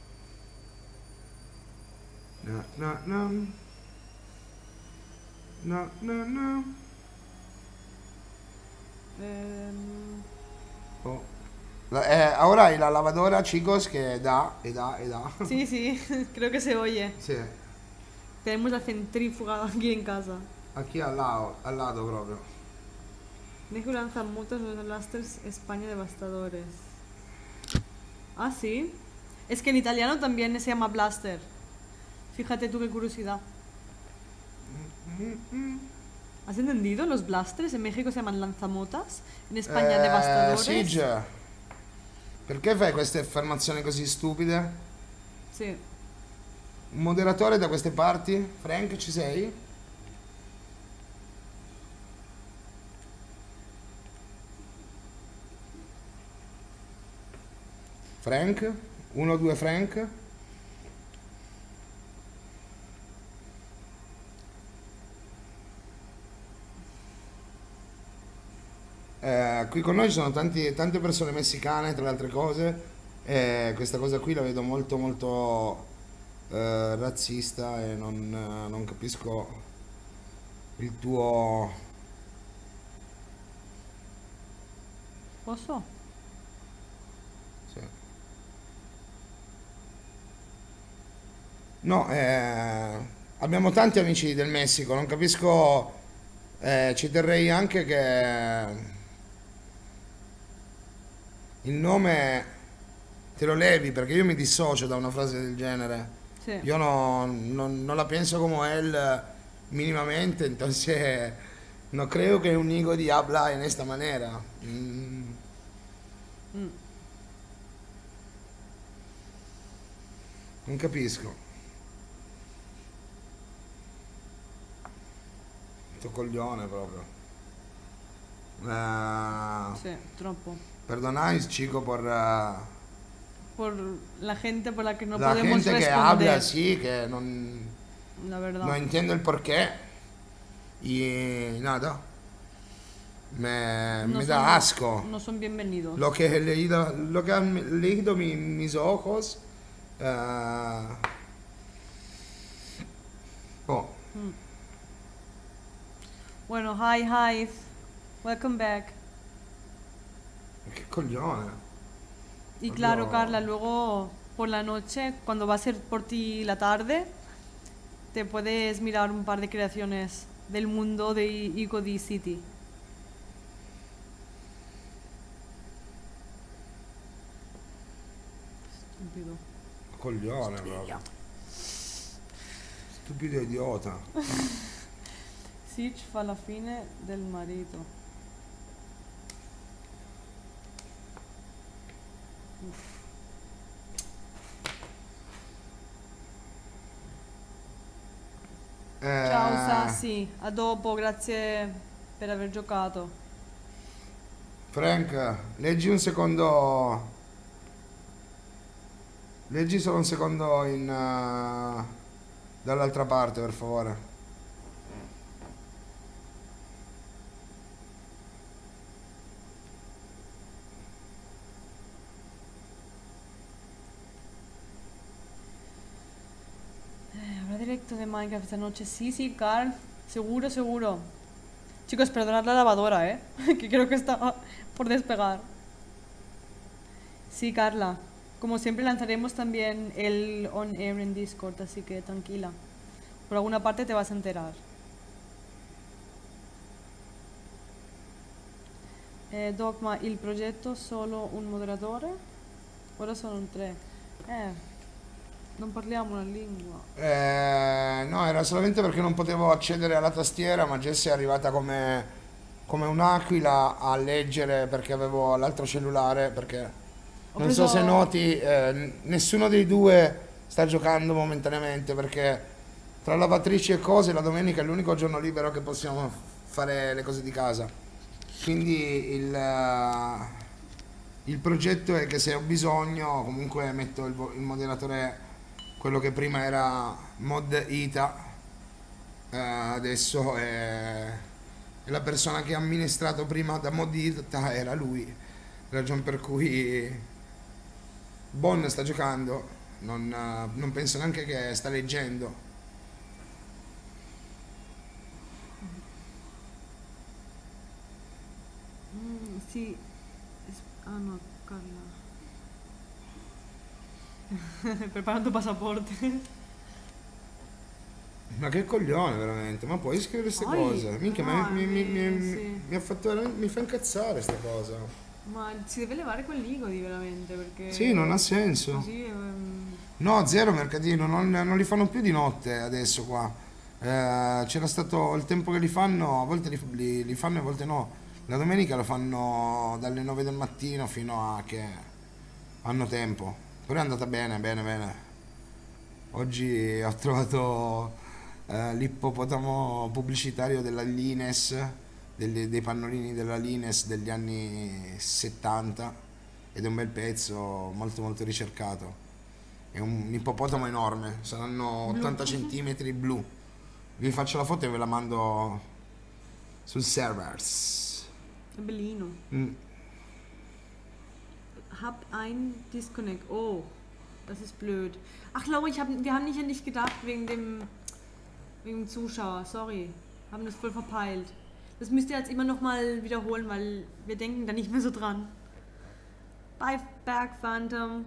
No, no, no. No, no, no. Em, Oh. La- eh, ahora hay la lavadora, chicos, que da, y da, y da. sí, sí, creo que se oye. Sí, Tenemos la centrífuga aquí en casa. aquí al lado, al lado proprio. México lanza muchos los blasters, España devastadores. Ah, sí. Es que en italiano también se llama blaster. Fíjate tú qué curiosidad. ¿Has entendido? Los blasters en México se llaman lanzamotas, en España Eh, devastadores. Sige, perché fai queste affermazioni così stupide? Sí. Un moderatore da queste parti? Frank, ci sei? Frank? Uno, due, Frank? Eh, qui con noi ci sono tanti- tante persone messicane, tra le altre cose, e questa cosa qui la vedo molto molto eh, razzista e non, eh, non capisco il tuo... Posso? sì. No, eh, abbiamo tanti amici del Messico, non capisco, eh, ci terrei anche che il nome te lo levi perché io mi dissocio da una frase del genere. Sí. Yo no, no, no la pienso como él eh, mínimamente, entonces no creo que un hijo di habla en esta manera. Mm, Mm. non capisco. Sto coglione proprio. Eh, Sí, troppo. perdonáis, chico, por eh, Por la gente por la que no la podemos gente que responder. habla así, que non, La verdad. no entiendo el porqué. Y nada. Me, No me son- da asco. No son bienvenidos. Lo que he leído, lo que han leído mi- mis ojos. eh, oh, Mm. Bueno, hi, hi. Welcome back. che coglione. Y claro, Adiós. Carla, luego por la noche, cuando va a ser por ti la tarde, te puedes mirar un par de creaciones del mundo de Ico di City. Stupido. Coglione proprio. Stupido idiota. Siege fa la fine del marito. Uff. Eh, Ciao Sassi, a dopo, grazie per aver giocato. Frank, leggi un secondo. Leggi solo un secondo in uh, dall'altra parte, per favore. ¿Habrá directo de Minecraft esta noche? Sí, sí, Carl. Seguro, seguro. Chicos, perdonad la lavadora, ¿eh? Que creo que está por despegar. Sí, Carla. Como siempre lanzaremos también el on-air en Discord, así que tranquila. Por alguna parte te vas a enterar. Eh, Dogma, il progetto solo un moderatore? Ora sono in tre. Eh, non parliamo una lingua. Eh, no, era solamente perché non potevo accedere alla tastiera, ma Jessie è arrivata come, come un'aquila a leggere perché avevo l'altro cellulare, perché Ho non so se preso- noti, eh, nessuno dei due sta giocando momentaneamente perché tra lavatrici e cose la domenica è l'unico giorno libero che possiamo fare le cose di casa. Quindi il, eh, il progetto è che se ho bisogno comunque metto il, vo- il moderatore, quello che prima era Mod Ita, eh, adesso è, è la persona che ha amministrato prima da Mod Ita, era lui, ragion per cui Bon sta giocando, non, eh, non penso neanche che sta leggendo. Mm, sì. Es- Ah no, Carla. Preparando passaporte. Ma che coglione veramente, ma puoi scrivere queste Poi, cose? Minchia, no, mi, mi- mi- mi- mi- sì. mi ha fatto veramente- mi fa incazzare questa cosa. Ma si deve levare quell'igodi veramente perché Sì, non ha senso. così ehm, No, zero mercatino, non, non li fanno più di notte adesso qua. Eh, c'era stato il tempo che li fanno, a volte li, li- li fanno e a volte no. La domenica lo fanno dalle nove del mattino fino a che hanno tempo. Però è andata bene, bene, bene. Oggi ho trovato eh, l'ippopotamo pubblicitario della Lines, delle- dei pannolini della Lines degli anni settanta, ed è un bel pezzo, molto molto ricercato. È un ippopotamo enorme, saranno blu. ottanta centimetri blu. Vi faccio la foto e ve la mando sul servers. È bellino. Mm. Hab ein Disconnect. Oh, das ist blöd. Ach, Laura, ich hab, wir haben nicht an dich gedacht wegen dem, wegen dem Zuschauer. Sorry, haben das voll verpeilt. Das müsst ihr jetzt immer noch mal wiederholen, weil wir denken da nicht mehr so dran. Bye, Berg Phantom.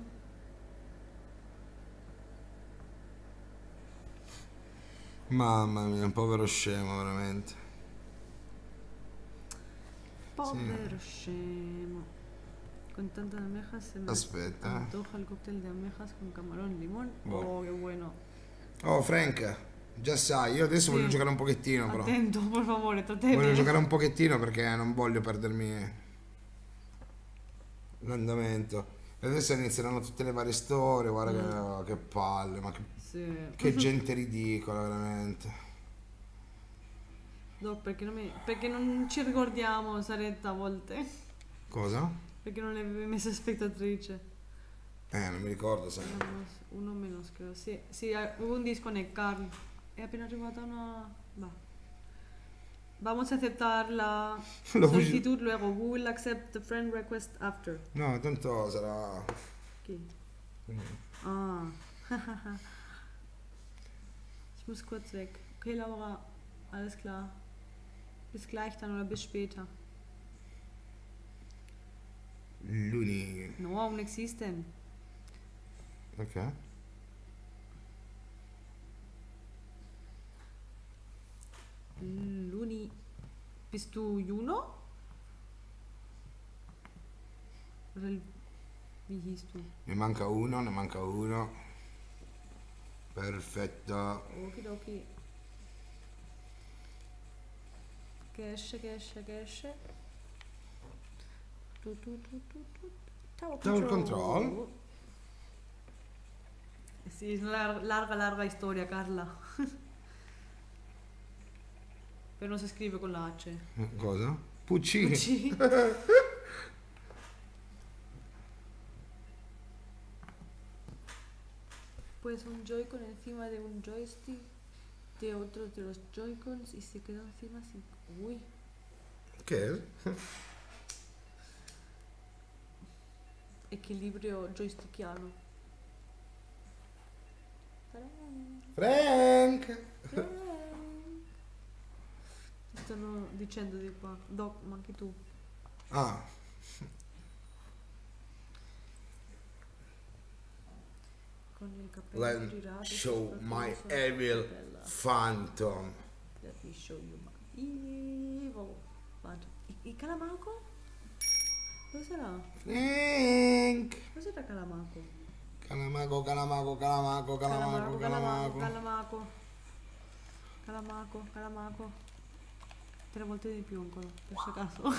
Mamma mia, un povero scemo veramente. Povero scemo. Con tanta almejas se me Aspetta. antoja el cóctel de almejas con camarón y limón. Boh. Oh, che bueno. Oh Frank, già sai, io adesso Sì. voglio giocare un pochettino però. Attento, por favore, trattate Voglio bene. giocare un pochettino perché non voglio perdermi l'andamento. E adesso inizieranno tutte le varie storie, guarda che, che palle, ma che, Sì. che gente ridicola veramente. Doc, perché non, mi- perché non ci ricordiamo Saretta a volte? Cosa? Perché non l'avevi messa spettatrice? Eh, non mi ricordo se. Éramos uno menos, creo. Sì, sì, eh, hubo un disconnect, Carl. È appena arrivata una... Va. Vamos a aceptar la Lo puoi- solicitud luego. We will accept the friend request after. No, tanto sarà. Chi? Ah. Ich muss kurz weg. Okay, Laura, alles klar. Bis gleich dann oder bis später. Luni. No, aún existen. Ok. Luni. Bist du Juno? Oder wie hieß du? Ne manca uno, ne manca uno. Perfetto. Okidoki. Che esce, che esce, che esce. Tu, tu, tu, tu, tu. Tower Tower control. control. Sì, è una larga, larga storia, Carla. Però non si scrive con la H. Cosa? Puccini. Sì. Pues un Joy-Con encima de un joystick de otro de los Joy-Cons y se quedó encima sin... Uy. Che? Equilibrio joystickiano. Frank! Ti stanno dicendo di qua. Doc, ma anche tu. Ah. Con il capello Let girato. show sopra my il sole, evil bella. phantom. Let me show you my evil phantom. I, i Calamaco? Dove sarà? Frank! Dove sarà Calamaco? Calamaco, calamaco, calamaco, calamaco, Calamaco, calamaco. Calamaco. Calamaco, Calamaco. Tre volte di più ancora, per si acaso.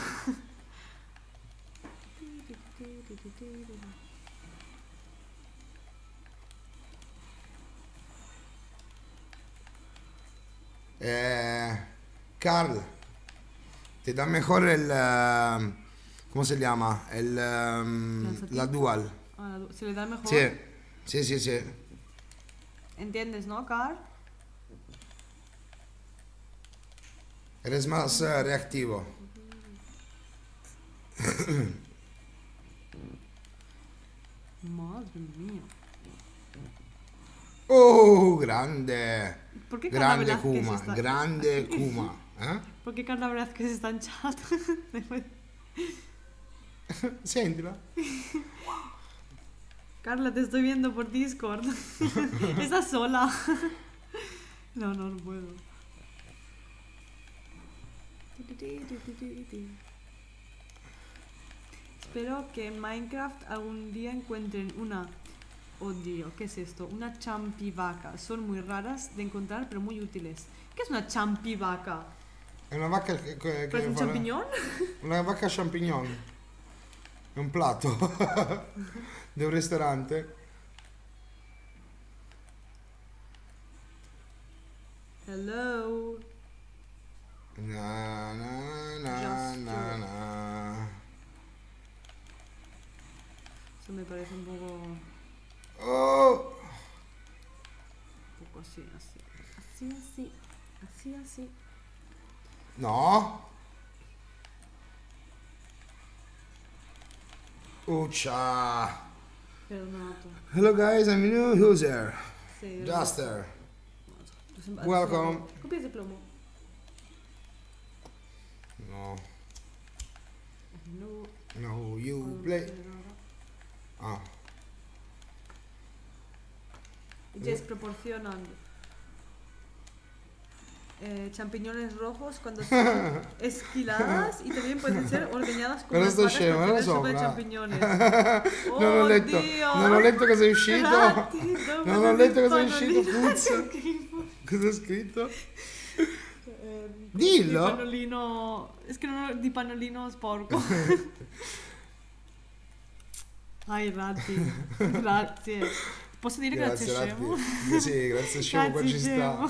Eh, Carl, te da mejor el... eh, ¿cómo se llama? El, ehm, ¿Lanzatip? la dual. Ah, la- se le da mejor. Sí, sí, sí, sí. ¿Entiendes, no, Carl? Eres más eh, reactivo. Madre mía. Oh, grande. ¿Por qué Carla Grande Velázquez Kuma, está... grande Kuma. ¿Eh? ¿Por qué Carla Velázquez está en chat? Sentila. Carla, te estoy viendo por Discord. Estás sola. No, no, no puedo. Espero que en Minecraft algún día encuentren una... Oddio, ¿qué es esto? Una champivaca. Son muy raras de encontrar, pero muy útiles. ¿Qué es una champivaca? È una vacca che, che ¿Parece un fa- champiñón? Una vacca champignon. È un piatto di un ristorante. Hello. Na, na, na, Just na, do it. na. Eso me parece un poco... Oh! Un poco así, así. Así, así. Así, así. No? Uccia! Perdonato. Hello guys, I'm a new user. Sì, Duster. Tu sembra- Welcome. Copias de plomo. No. No. No, you play. Ah. Jess proporcionan eh, champiñones rojos cuando son esquiladas y también pueden ser ordeñadas con Però las sto vacas scemo, para non lo tener so, sopa de fra. champiñones. Non ho letto, Oddio! non ho letto cosa è uscito. Ratti, dopo Non ho di letto cosa è panolino. uscito, puzza. Schifo. Cosa è scritto? Eh, Dillo. Di panolino... Es que no, di panolino sporco. Ai ratti, grazie. Posso dire grazie, Ratti. scemo? Sì, grazie scemo, qua ci sta.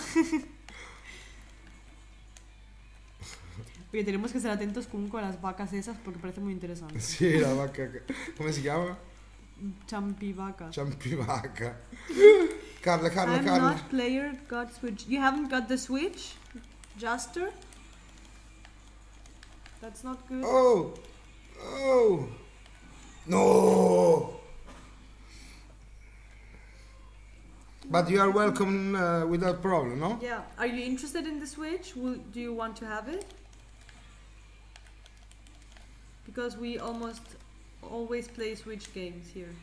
Oye, tenemos que ser atentos comunque a las vacas esas porque parece muy interesante. Sì, la vacca. Come si chiama? Champivaca. Ciampivacca. Carla, Carla, I'm Carla. not player, got Switch. You haven't got the Switch? Juster? That's not good. Oh! Oh! No! But you are welcome uh, without problem, no? Yeah. Are you interested in the Switch? Will, do you want to have it? Because we almost always play Switch games here.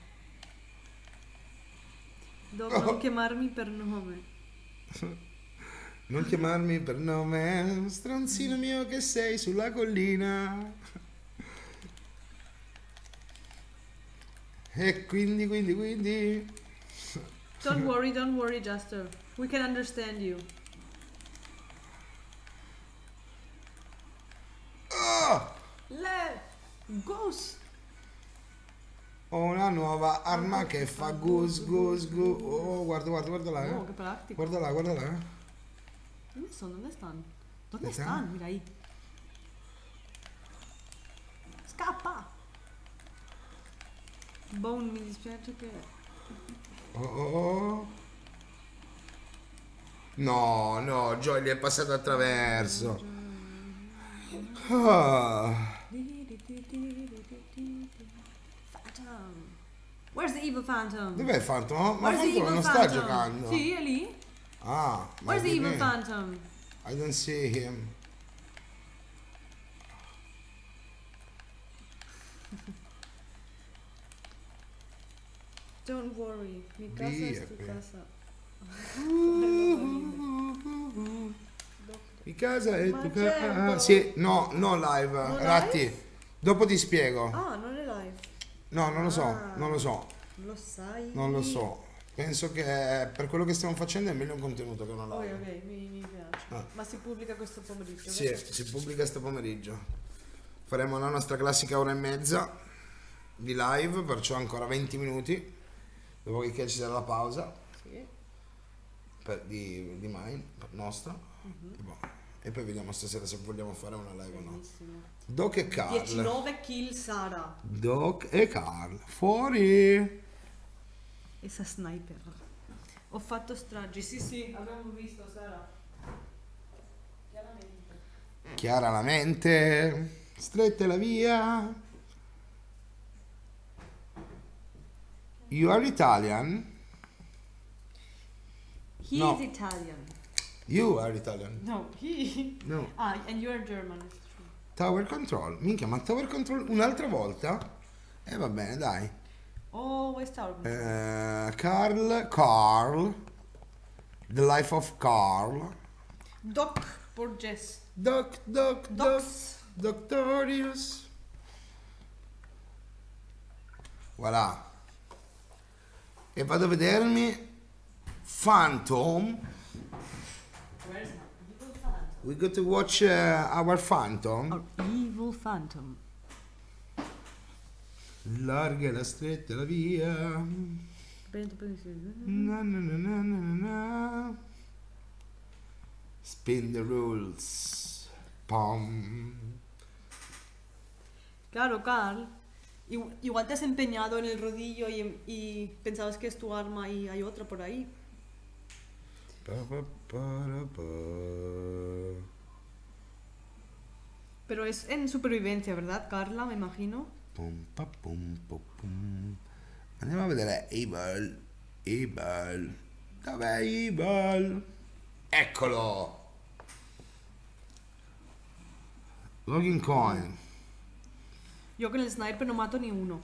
Dov Oh. non chiamarmi per nome. Non chiamarmi per nome, stronzino mio che sei sulla collina. E quindi, quindi, quindi... Don't worry, don't worry, Juster. We can understand you. Oh! Le Goose. Ho una nuova arma che fa gus gus gus. Oh, guarda, guarda, guarda là, Oh, eh. che pratico. Guarda là, guarda là. eh. ¿Dónde son? ¿Dónde están? ¿Dónde ¿Dónde están? están? Mira ahí. Scappa. Bone, mi dispiace che... Oh, oh, oh. No, no, Joy gli è passato attraverso. Ah. Phantom. Where's the evil phantom? Dov'è il Phantom? Ma Where's the Phantom evil non sta phantom? giocando. Sì, è lì. Ah, ma Where's the evil me. phantom? I don't see him. Don't worry, mi casa Via è tu qui. casa. Mi casa è Ma tu certo. casa. Sì, no, no live. Non Ratti. live? Dopo ti spiego. Ah, non è live. No, non lo so, Ah. non lo so, Lo sai? non lo so. Penso che per quello che stiamo facendo è meglio un contenuto che una Ok, live. ok, mi, mi piace. Ah. Ma si pubblica questo pomeriggio? Sì, vero? si pubblica sto pomeriggio. Faremo la nostra classica ora e mezza di live, perciò ancora venti minuti. Dopodiché ci sarà la pausa Sì. per- di, di mine, per nostra. Mhm. Tipo, e poi vediamo stasera se vogliamo fare una live o no. Benissimo. Doc e Carl. diciannove kill Sara. Doc e Carl. Fuori. E sa sniper. Ho fatto stragi, sì sì, abbiamo visto Sara. Chiaramente. Chiara la mente. Stretta la via. You are Italian? He No. is Italian. You are Italian. No, he. No. Ah, and you are German, it's true. Tower Control. Minchia, ma Tower Control un'altra volta? E eh, va bene, dai. Always Tower Control. Eh, Carl. Carl. The Life of Carl. Doc Borges. Doc, Doc, Doc. Docs. Doctorius. Voilà. E vado a vedermi Phantom. Where's Evil Phantom? We got to watch uh, our Phantom. Our Evil Phantom. Larga la stretta la via. Prendo, prendo, prendo. Na, na, na, na, na, na, na. Spin the rules. Pom. Claro, Carl. igu- Igual te has empeñado en el rodillo y, y pensabas que es tu arma y hay otra por ahí. Pa, pa, para, pa. Pero es en supervivencia, ¿verdad, Carla? Me imagino. Pum, pa, pum, pum, pum. Andiamo a vedere Evil. Evil. Dov'è Evil? Eccolo. Login coin. Yo con el sniper no mato ni uno.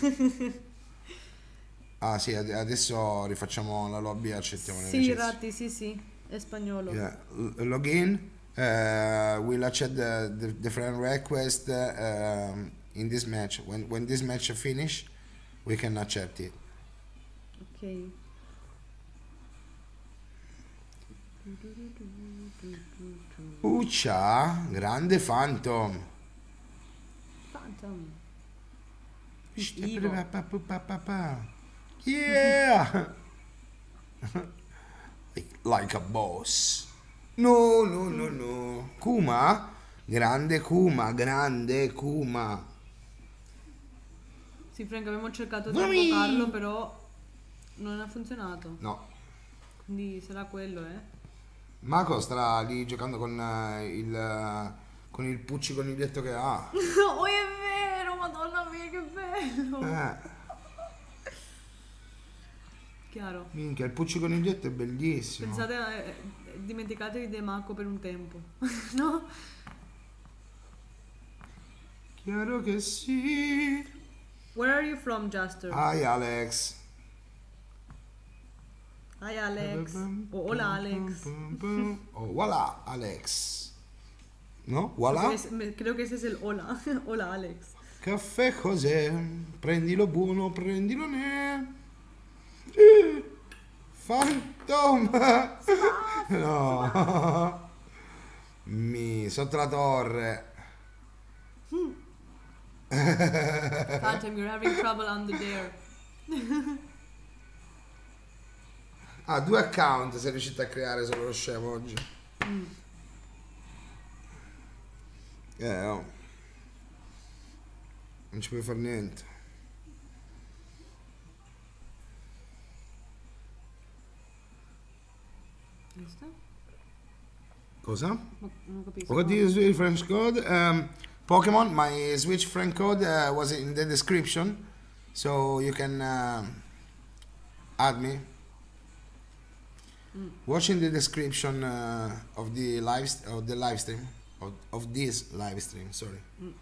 Ah sì, ad- adesso rifacciamo la lobby e accettiamo le Sì, necessità. Ratti, sì, sì. È spagnolo. Yeah. L- Login. Uh, we'll accept the, the, the friend request uh, um, in this match. When, when this match finish, we can accept it. Ok. Uccia, grande Phantom. Phantom. Yeah. like, like a boss. No, no, no, no. Kuma? Grande Kuma, grande Kuma. Sì, Frank, abbiamo cercato di Vai! invocarlo, però non ha funzionato. No. Quindi sarà quello, eh. Mako starà lì giocando con eh, il eh, con il pucci coniglietto che ha. Oh, è vero, madonna mia, che bello. Eh, Chiaro. minchia, il pucci coniglietto è bellissimo. Pensate, eh, dimenticatevi di Mako per un tempo. No? Chiaro che sì. Where are you from, Juster? Hi Alex. Hi, Alex. Oh, hola, Alex. Oh, voilà, Alex. No? Creo Voilà? que es- me- Creo que ese es el hola. Hola, Alex. Caffè cos'è? Prendilo buono, prendilo ne. Eh, Phantom. No. Mi, sotto la torre. Phantom, you're having trouble under there. Ah, due account sei riuscito a creare solo lo scemo oggi. Eh, no. Non ci puoi fare niente. Questo? Cosa? Ma non capisco. What is the French code? Um, Pokemon, my Switch friend code uh, was in the description, so you can uh, add me. Mm. Watch in the description uh, of the live st- of the live stream of, of this live stream. Sorry.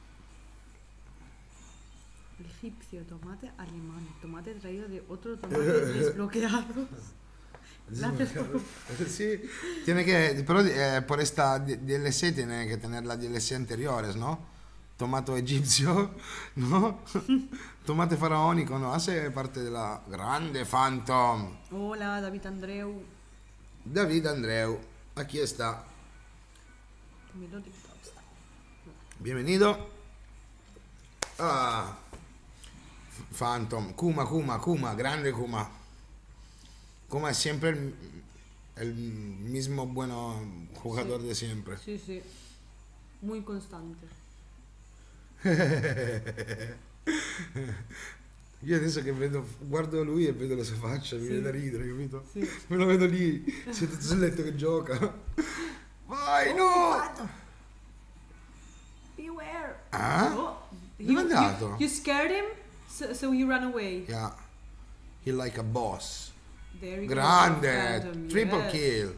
Egipcio, tomate alemán, tomate traído de otro tomate desbloqueado. Gracias por... Sí, tiene que, pero eh, por esta D- DLC tiene que tener la D L C anteriores, ¿no? Tomato egipcio, ¿no? Tomate faraónico, ¿no? Hace parte de la grande Phantom. Hola, David Andreu. David Andreu, aquí está. Melodic Popstar. Bienvenido. Ah, Phantom, Kuma, Kuma, Kuma, grande Kuma. Kuma es siempre el, el mismo bueno jugador Sí. de siempre. Sí, sí. Muy constante. Io adesso che vedo, guardo lui e vedo la sua faccia, mi Sì. viene da ridere, capito? Sì. Me lo vedo lì, seduto sul letto che gioca. Vai, no! Beware. Ah? Oh, Dove è you, andato? you, you scared him, so, so you ran away. Yeah, he like a boss. There you go. Grande, Phantom, triple yes. kill.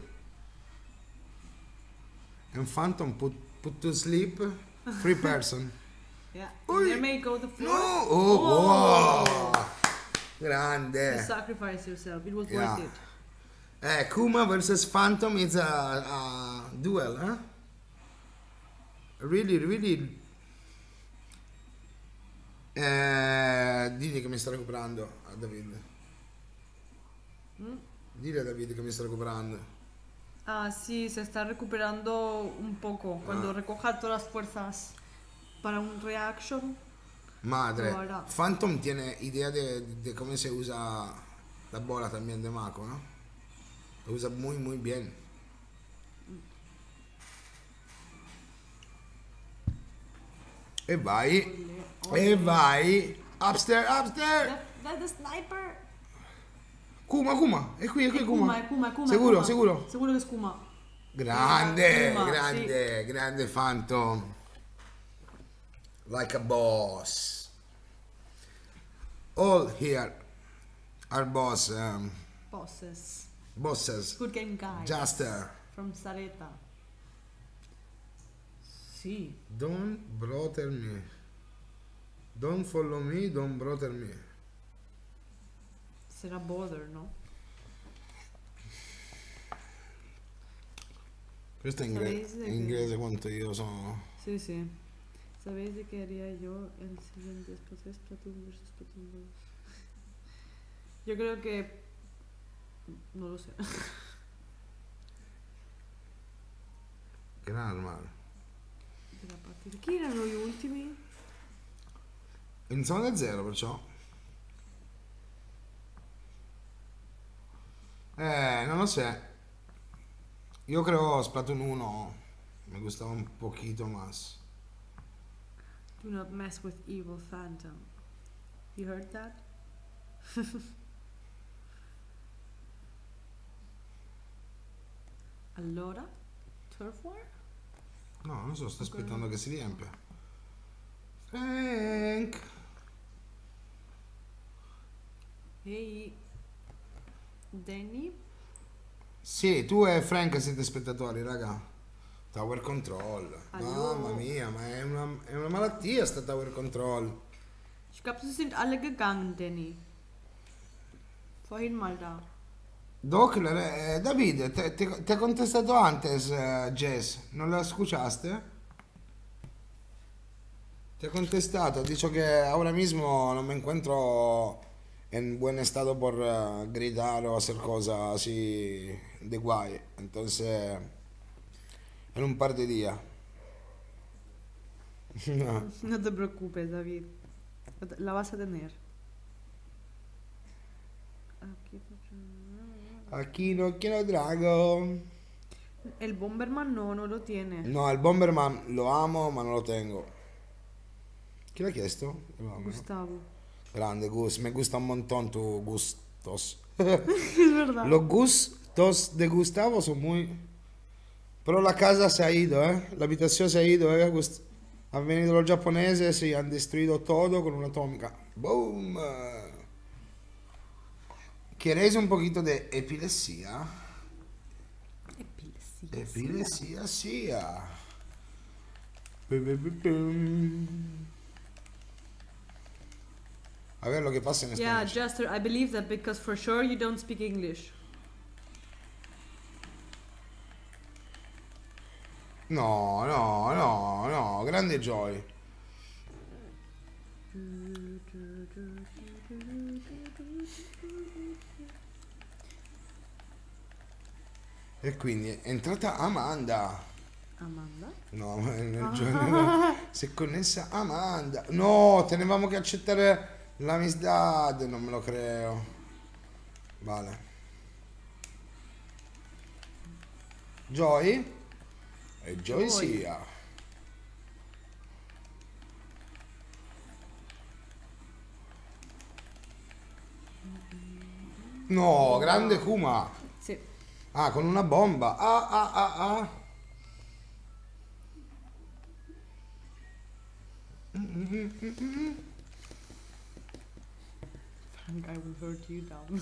And Phantom put, put to sleep three person. Yeah. Oi. There may go the No! floor. Oh, Oh. wow! You Grande. sacrifice yourself. It was Yeah. worth it. Eh, Kuma versus Phantom is a, a duel, eh? Really, really. Eh, digli che mi sta recuperando a David. Mm. Dile a David che mi sta recuperando. Ah, sí, se está recuperando un poco. Cuando Ah. recoja todas las fuerzas para un reaction. Madre, Lo hará. Phantom tiene idea de, de cómo se usa la bola también de Mako, ¿no? Lo usa muy, muy bien. E vai, e vai. Upstairs, upstairs. That, that's the sniper. Kuma, Kuma, è qui, è qui Es Kuma. Kuma, es Kuma, es Kuma, Sicuro, Kuma. sicuro. Seguro que es Kuma. Grande, Kuma, grande, grande Phantom. Like a boss. All here are boss, um, Bosses. bosses. Good game guys. Juster. From Sareta. Sí. Don't brother me. Don't follow me, don't brother me. Será bother, ¿no? Questo è inglese, Sapete in che- inglese quanto io sono. Sí, sí. ¿Sabéis de qué haría yo el siguiente después de Splatoon versus Splatoon dos? Yo creo que... No lo sé. Che normal. Della partita. Chi erano gli ultimi? Iniziamo da zero perciò. Eh, non lo so. Io creo Splatoon uno me gustava un poquito más. Do not mess with evil phantom. You heard that? Allora? Turf War? No, non so, sto Ok. aspettando che si riempia. Frank! Ehi. Danny? Sì, tu e Frank siete spettatori, raga. Tower control. Hallo. Mamma mia, ma è una, è una malattia sta tower control. Ich glaube, sie sind alle gegangen, Danny. Vorhin mal da. Dockler, eh, David, te, te, te ha contestato antes eh, Jess, non la escuchaste? Te ha contestato, ha dicho que ahora mismo no me encuentro en buen estado por eh, gritar o hacer cosas así de guay. Entonces, en un par de días. No te preocupes, David. La vas a tener. Aquí. Aquí no quiero drago. El Bomberman no, no lo tiene. No, el Bomberman lo amo, ma non lo tengo. Chi l'ha chiesto? Gustavo. Grande Gus, me gusta un montón tu gustos. Es verdad. Los gustos Tos de Gustavo sono muy... Però la casa si ha ido, eh? L'abitazione si ha ido, eh? Quest- Ha venuto lo giapponese, si hanno distrutto tutto con un'atomica. Boom! ¿Quieres un poquito de epilepsia? Epilesía. Epilepsia, sì. Pum, pum, pum. A ver lo que pasa en Yeah, español. Jester, I believe that because for sure you don't speak English. No, no, no, no, grande Joy. E quindi è entrata Amanda. Amanda? No, nel giorno si è connessa Amanda. No, tenevamo che accettare l'amistad, non me lo creo. Vale. Joy? E Joy Joy. sia. No, grande Kuma. Sì. Ah, con una bomba. Ah, ah, ah, ah. Frank, I will hurt you down.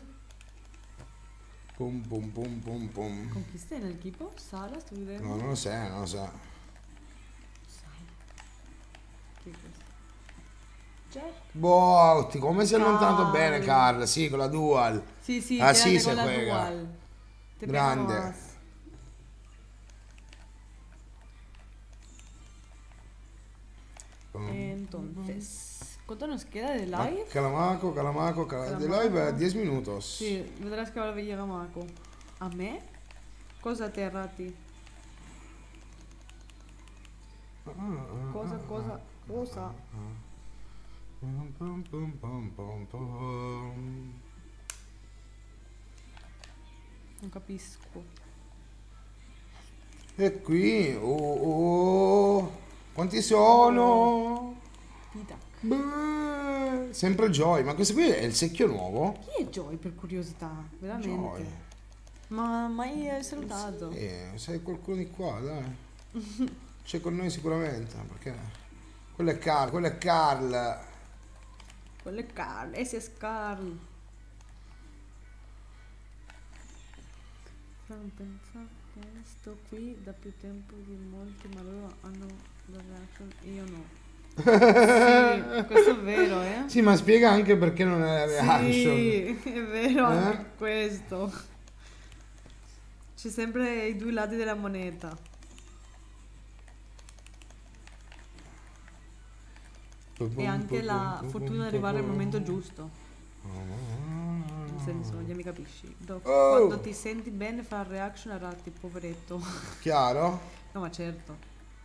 Pum, pum, pum, pum, pum. ¿Con chi stai nel equipo? Sara, sto vedendo? No, non lo so, non lo so. Sara. Chi è questo? Jack? Boh, ti- come si è allontanato Carl. bene Carl? Sì, con la dual. Sì, sì, Ah, quédate sì, con se la juega. dual. Te Grande. pego más. Entonces, ¿cuánto nos queda de Ah, live? Calamaco, Calamaco, Calamaco. De Calamaco. live diez minutos. Sí, vedrás que ahora llega Marco. ¿A me? Cosa te Rati? Ah, ah, Cosa, ah, cosa, cosa. Pum, pum, pum, pum, pum, pum. Non capisco. E qui, oh, oh, quanti sono? Pita. Beh, sempre Joy, ma questo qui è il secchio nuovo? Chi è Joy per curiosità? Veramente? Joy. Ma mai hai salutato? Eh, sai qualcuno di qua, dai. C'è con noi sicuramente, perché quello è Carl, quello è Carl. Quello è Carl, ese è Carl. Non pensare che sto qui da più tempo di molti, ma loro hanno la reaction, io no. Sì, questo è vero, eh? Sì, ma spiega anche perché non è la reaction. Sì, è vero Eh? anche questo. C'è sempre i due lati della moneta. E anche la fortuna di arrivare al momento giusto. Nel senso, già mi capisci. Doc, Oh. quando ti senti bene fa reaction a ratti, poveretto. Chiaro? No, ma certo.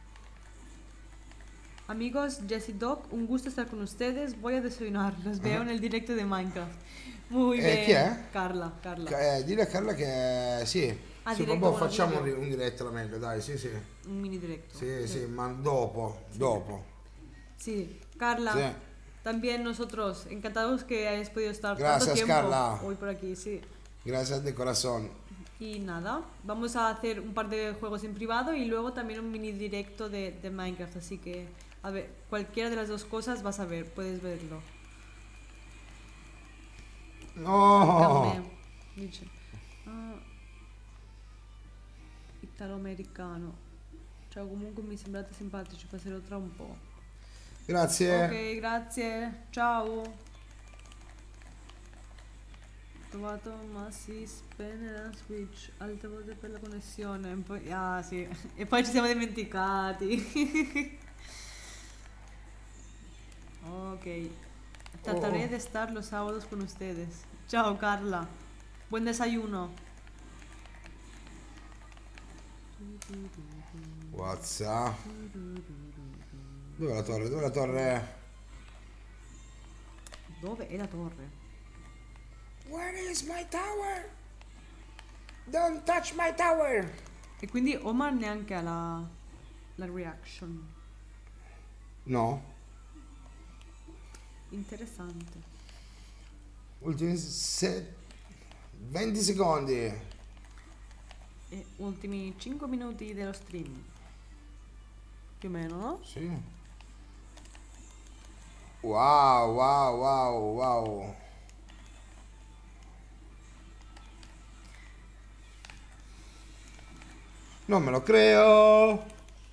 Amigos, Jesse Doc, un gusto estar con ustedes. Voy a desayunar. Los veo en el directo de Minecraft. Muy Eh, bien. chi è? Carla, Carla. Eh, dille a Carla che sì. Ah, sì, diretto vabbè, con la facciamo un, video. ri- un diretto la meglio, dai, sì, sì. Un mini directo. Sì, sì, ma dopo, dopo. Sí, Carla. Sí. También nosotros, encantados que hayas podido estar Gracias, tanto tiempo Carla. hoy por aquí, sí. Gracias de corazón. Y nada, vamos a hacer un par de juegos en privado y luego también un mini directo de, de Minecraft, así que a ver, cualquiera de las dos cosas vas a ver, puedes verlo. No! Cammè, dice. Ah, italo-americano. Cioè comunque mi sembrate simpatici, passerò tra un po'. Grazie. Ok, grazie. Ciao. Trovato ma si spenne la Switch altre volte per la connessione. Poi, ah sì. E poi ci siamo dimenticati. Ok. Trataré Oh. de estar los sábados con ustedes. Ciao Carla. Buen desayuno. What's up? Dov'è la torre? Dov'è la torre? Dove è la torre? Where is my tower? Don't touch my tower! E quindi Omar neanche ha la, la reaction. No. Interessante. Ultimi se- venti secondi. E ultimi cinque minuti dello stream. Più o meno, no? Sì. Wow, wow, wow, wow. Non me lo creo.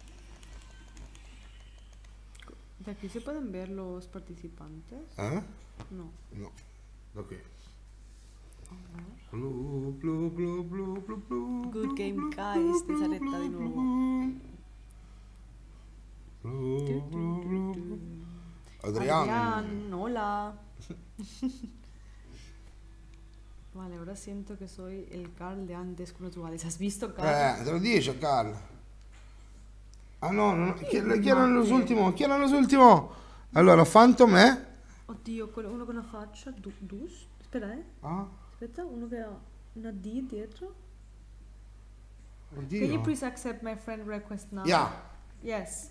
¿De aquí se pueden ver los participantes? ¿Eh? No. No. Ok. Blu, blu, blu, blu, blu, blu, Good blu, game, blu, guys. blu, Tesaretta di blu, nuovo. blu, Du, blu, du, blu, du, blu. du. Adrián. Adrián, hola. Vale, ahora siento que soy el Carl de antes con los duales. ¿Has visto, Carl? Eh, te lo dice Carl. Ah no, no, Chi chi, è chi era Matte? l'ultimo? Chi era l'ultimo? Allora, Phantom è? Oddio, quello- uno con una faccia. Du, dus? Aspetta, eh. Ah, Aspetta, uno che ha una D dietro. Can you oddio. please accept my friend request now? Yeah. Yes.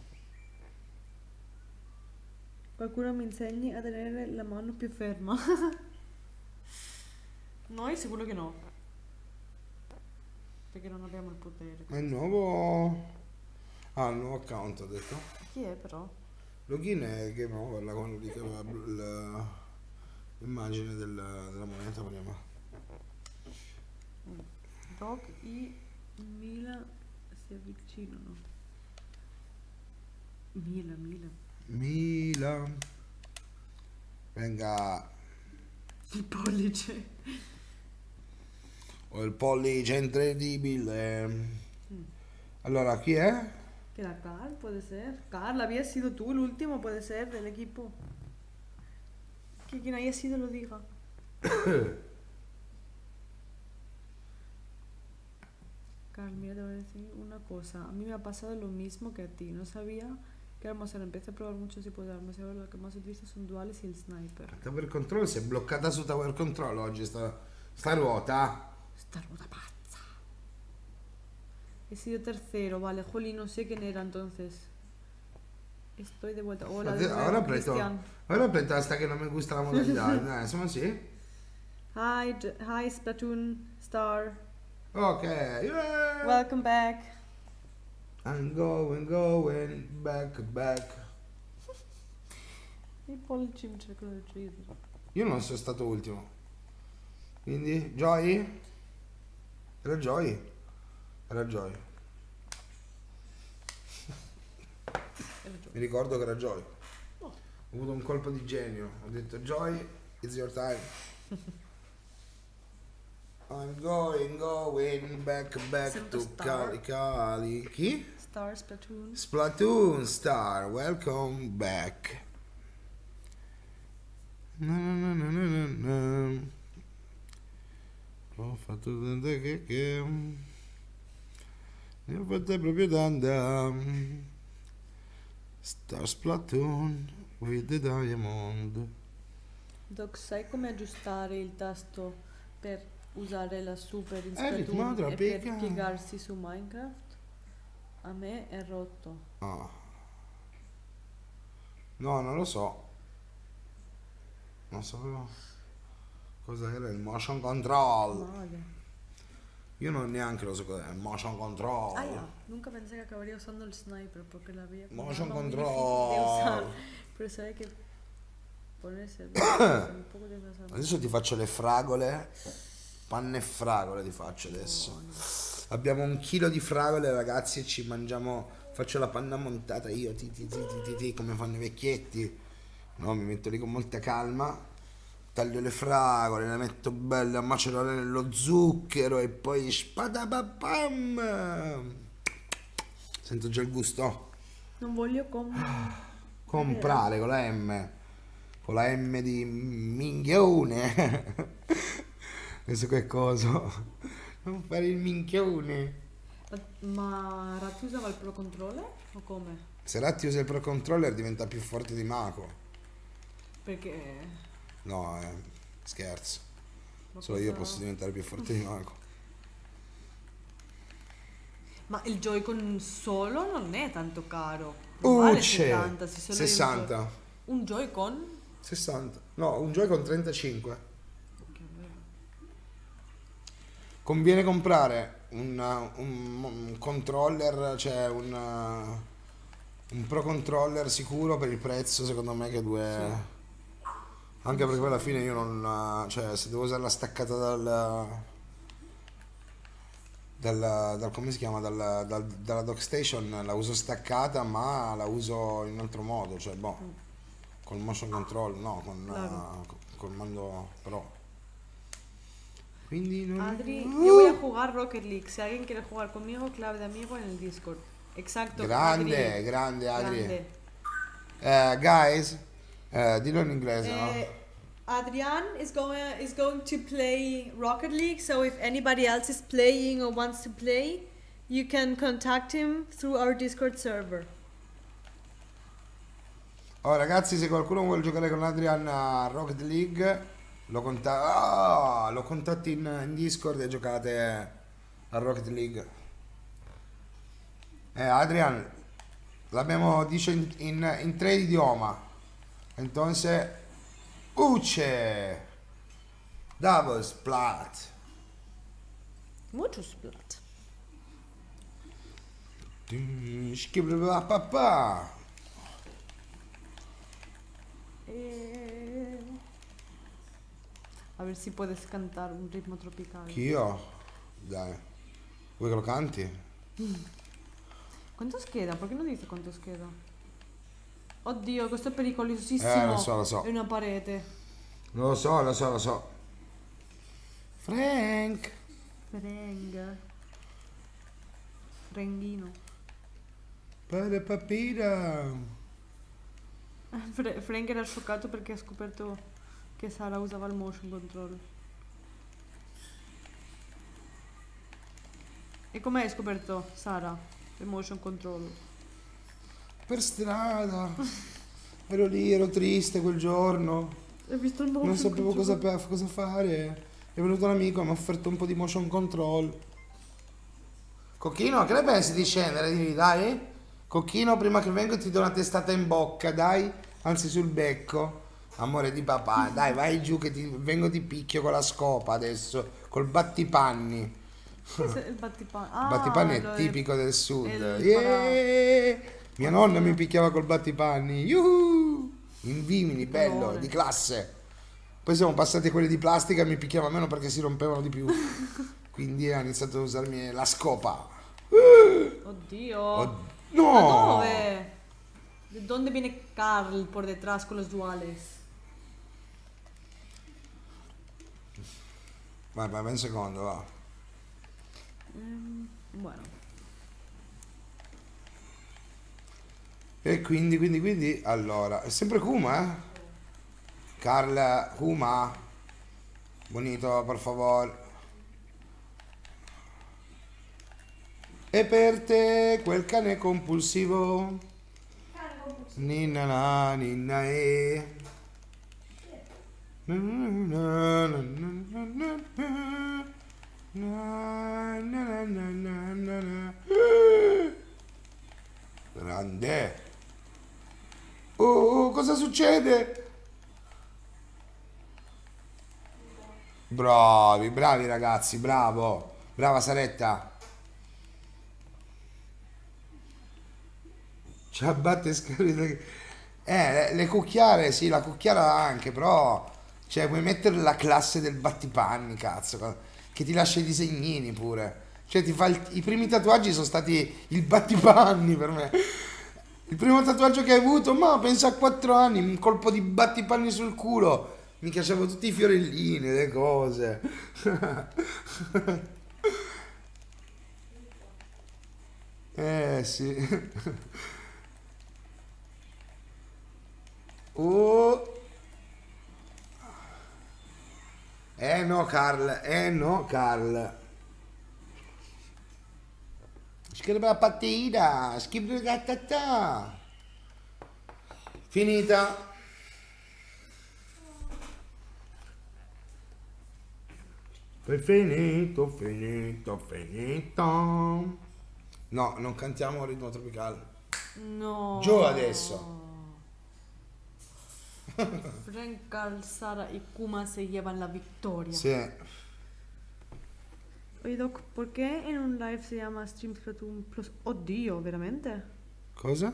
Qualcuno mi insegni a tenere la mano più ferma. Noi sicuro che no. Perché non abbiamo il potere. È il nuovo... Ah, il nuovo account ho detto. Chi è però? Login è Game Over, la quello lì che aveva bl- la- l'immagine del- della moneta prima. Dog e Mila si avvicinano. Mila, Mila. Milan. Venga. Il pollice. Ho il pollice incredibile. Allora, chi è? Que era Carl, puede ser. Carl, había sido tú el último, puede ser, del equipo. Que quien haya sido lo diga. Carl, mira, te voy a decir una cosa. A mí me ha pasado lo mismo que a ti. No sabía que armas era. Empecé a probar muchos tipos de armas y ahora lo que más utilizo son duales y el sniper. Tower Control si è bloccata su Tower Control oggi sta, sta ruota. Esta ruta pazza. He sido tercero, vale. Jolly, no sé quién era entonces. Estoy de vuelta. Hola, de nuevo, Ahora aprieto, Cristian. ahora aprieto hasta que no me gusta la modalità. Eh, insomma sì. Hi, J- hi, Splatoon Star. Ok. Yeah. Welcome back. I'm going, going, back, back. Il pollice mi cerco di uccidere. Io non sono stato ultimo. Quindi, Joy? Era Joy? Era Joy. Era giù. Mi ricordo che era Joy. Oh. Ho avuto un colpo di genio. Ho detto, Joy, it's your time. I'm going, going, back, back Sempre to Star. Cali Cali. Chi? Star Splatoon. Splatoon Star, welcome back. Na, na, na, na, na, na. Ho fatto tante che che ne ho fatte proprio tante. Star Splatoon with the diamond. Doc, sai come aggiustare il tasto per usare la super in Eh, ritmo Splatoon e per tropica. piegarsi su Minecraft? A me è rotto. Ah. No, non lo so. Non sapevo cosa era il motion control. Male. Io non neanche lo so cos'è il motion control. Ah, ya. Nunca pensé que acabaría usando el sniper porque la había como Motion arma muy control. difícil de usar. Pero sabe que ponerse un poco de esas armas. Adesso ti faccio le fragole. Panne e fragole ti faccio adesso. Buone. Abbiamo un chilo di fragole, ragazzi, e ci mangiamo. Faccio la panna montata io, ti, ti, ti, ti, ti, ti, come fanno i vecchietti. No, mi metto lì con molta calma. Taglio le fragole, le metto belle a macerare nello zucchero e poi spadababam. Sento già il gusto. Non voglio com- Comprare con la M. Con la M di minchione. Questo che coso. Non fare il minchione. Ma Ratti usava il Pro Controller o come? Se Ratti usa il Pro Controller diventa più forte di Mako. Perché... No, eh, scherzo. ma Solo io cosa- posso diventare più forte di Mako. Ma il Joy-Con solo non è tanto caro. Non vale Ucce! settanta, se solo hai un sessanta. Joy- Un Joy-Con? sessanta. No, un Joy con trentacinque. Conviene comprare un, un, un controller, cioè un, un Pro Controller sicuro per il prezzo, secondo me che due... Anche perché poi alla fine io non... cioè se devo usare la staccata dal... dal, dal come si chiama? Dal, dal- dalla dockstation la uso staccata, ma la uso in un altro modo, cioè boh, col motion control, no, con Claro. eh, col mando Pro. Quindi non... Adri, yo voy a jugar Rocket League. Si alguien quiere jugar conmigo, clave de amigo en el Discord. Exacto, Grande, Adri. grande Adri. Grande. Eh, guys, eh, dillo in inglese, no? Eh, Adrian is going is going to play Rocket League. So if anybody else is playing or wants to play, you can contact him through our Discord server. Oh ragazzi, se qualcuno vuole giocare con Adrian a Rocket League, lo, conta- ah, lo contatti in, in Discord e giocate a Rocket League. Eh, Adrian, l'abbiamo dice in, in, in tre idioma. Entonces, Uche, Double Splat. Mucho splat. Papà. Eh, A ver si puedes cantar un ritmo tropical. Io? Dai. Vuoi che lo canti? ¿Cuántos quedan? ¿Por qué no dice cuántos quedan? Oddio, questo è pericolosissimo. Eh, lo so, lo so. È una parete. Lo so, lo so, lo so. Frank. Frenga. Frenghino. Padre papira. Fre- Frank era scioccato perché ha scoperto che Sara usava il motion control. E come hai scoperto, Sara, il motion control? Per strada. Ero lì, ero triste quel giorno. Hai visto il motion Non sapevo control? cosa, cosa fare. È venuto un amico e mi ha offerto un po' di motion control. Cocchino, che ne pensi di scendere? Dimmi, dai. Cocchino, prima che vengo ti do una testata in bocca, dai. Anzi sul becco. Amore di papà, dai, vai giù che ti vengo ti picchio con la scopa adesso. Col battipanni. Cos'è il battipanni? Ah, Il battipanni lo è è- tipico del sud. il Yeah! Mia nonna mi Oddio. picchiava col battipanni. Yuhu! In Vimini, bello, colore. di classe. Poi siamo passati a quelli di plastica e mi picchiava meno perché si rompevano di più. Quindi ha iniziato a usarmi la scopa. Oddio. Oh, ¿A no! dove? ¿De dónde viene Carl por detrás con los duales? Vai, vai, vai un secondo, va. Mm, bueno. E quindi, quindi, quindi, allora, è sempre Kuma, eh? Carl, Kuma. Bonito, per favore. E per te quel cane compulsivo. Ninna na, ninna e. Na, na, na, na, na, na. Na, na, na, na, na, na. Grande. Oh, oh, cosa succede? Bravi, bravi ragazzi, bravo. Brava Saretta. Ciabatte scarite. Eh, le, le cucchiare, sì, la cucchiara anche, però. Cioè, vuoi mettere la classe del battipanni, cazzo. Che ti lascia i disegnini pure. Cioè, ti fa il- i primi tatuaggi sono stati il battipanni per me. Il primo tatuaggio che hai avuto, ma penso a quattro anni, un colpo di battipanni sul culo. Mi piacevano tutti i fiorellini, le cose. Eh sì. Oh. Eh no, Carl, eh no, Carl. Scrive la pattina, scrive la tatà. Finita. È finito, finito, finito. No, non cantiamo ritmo tropicale. No. Giù adesso. Frank, Carl, Sara y Kuma se llevan la victoria. Sì. Oye Doc, perché in un live si chiama Stream Splatoon Plus? Oddio, veramente? Cosa?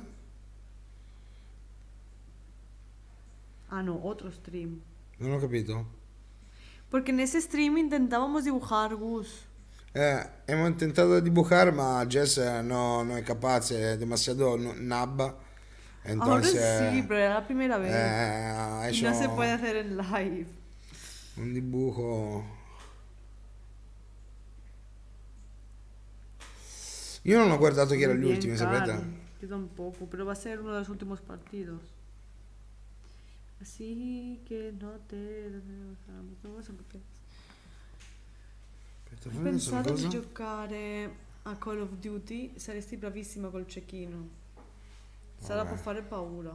Ah no, otro stream. Non ho capito. Porque en ese stream intentábamos dibujar Gus. Eh, hemos intentato dibujar, ma Jess eh, no, no è capace, è demasiado nu- nabba. Ahora Entonces, sí, pero era la primera eh, vez. ha Y hecho no se puede hacer en live. un dibujo. Io non ho guardato chi erano gli Bien, ultimi, Carl. sapete? Yo tampoco, pero va a ser uno de los últimos partidos. Así que no te... No vas a bloqueare. Aspetta, Ho fammi adesso una pensato di cosa. giocare a Call of Duty, saresti bravissima col cecchino. Sara Vabbè. può fare paura.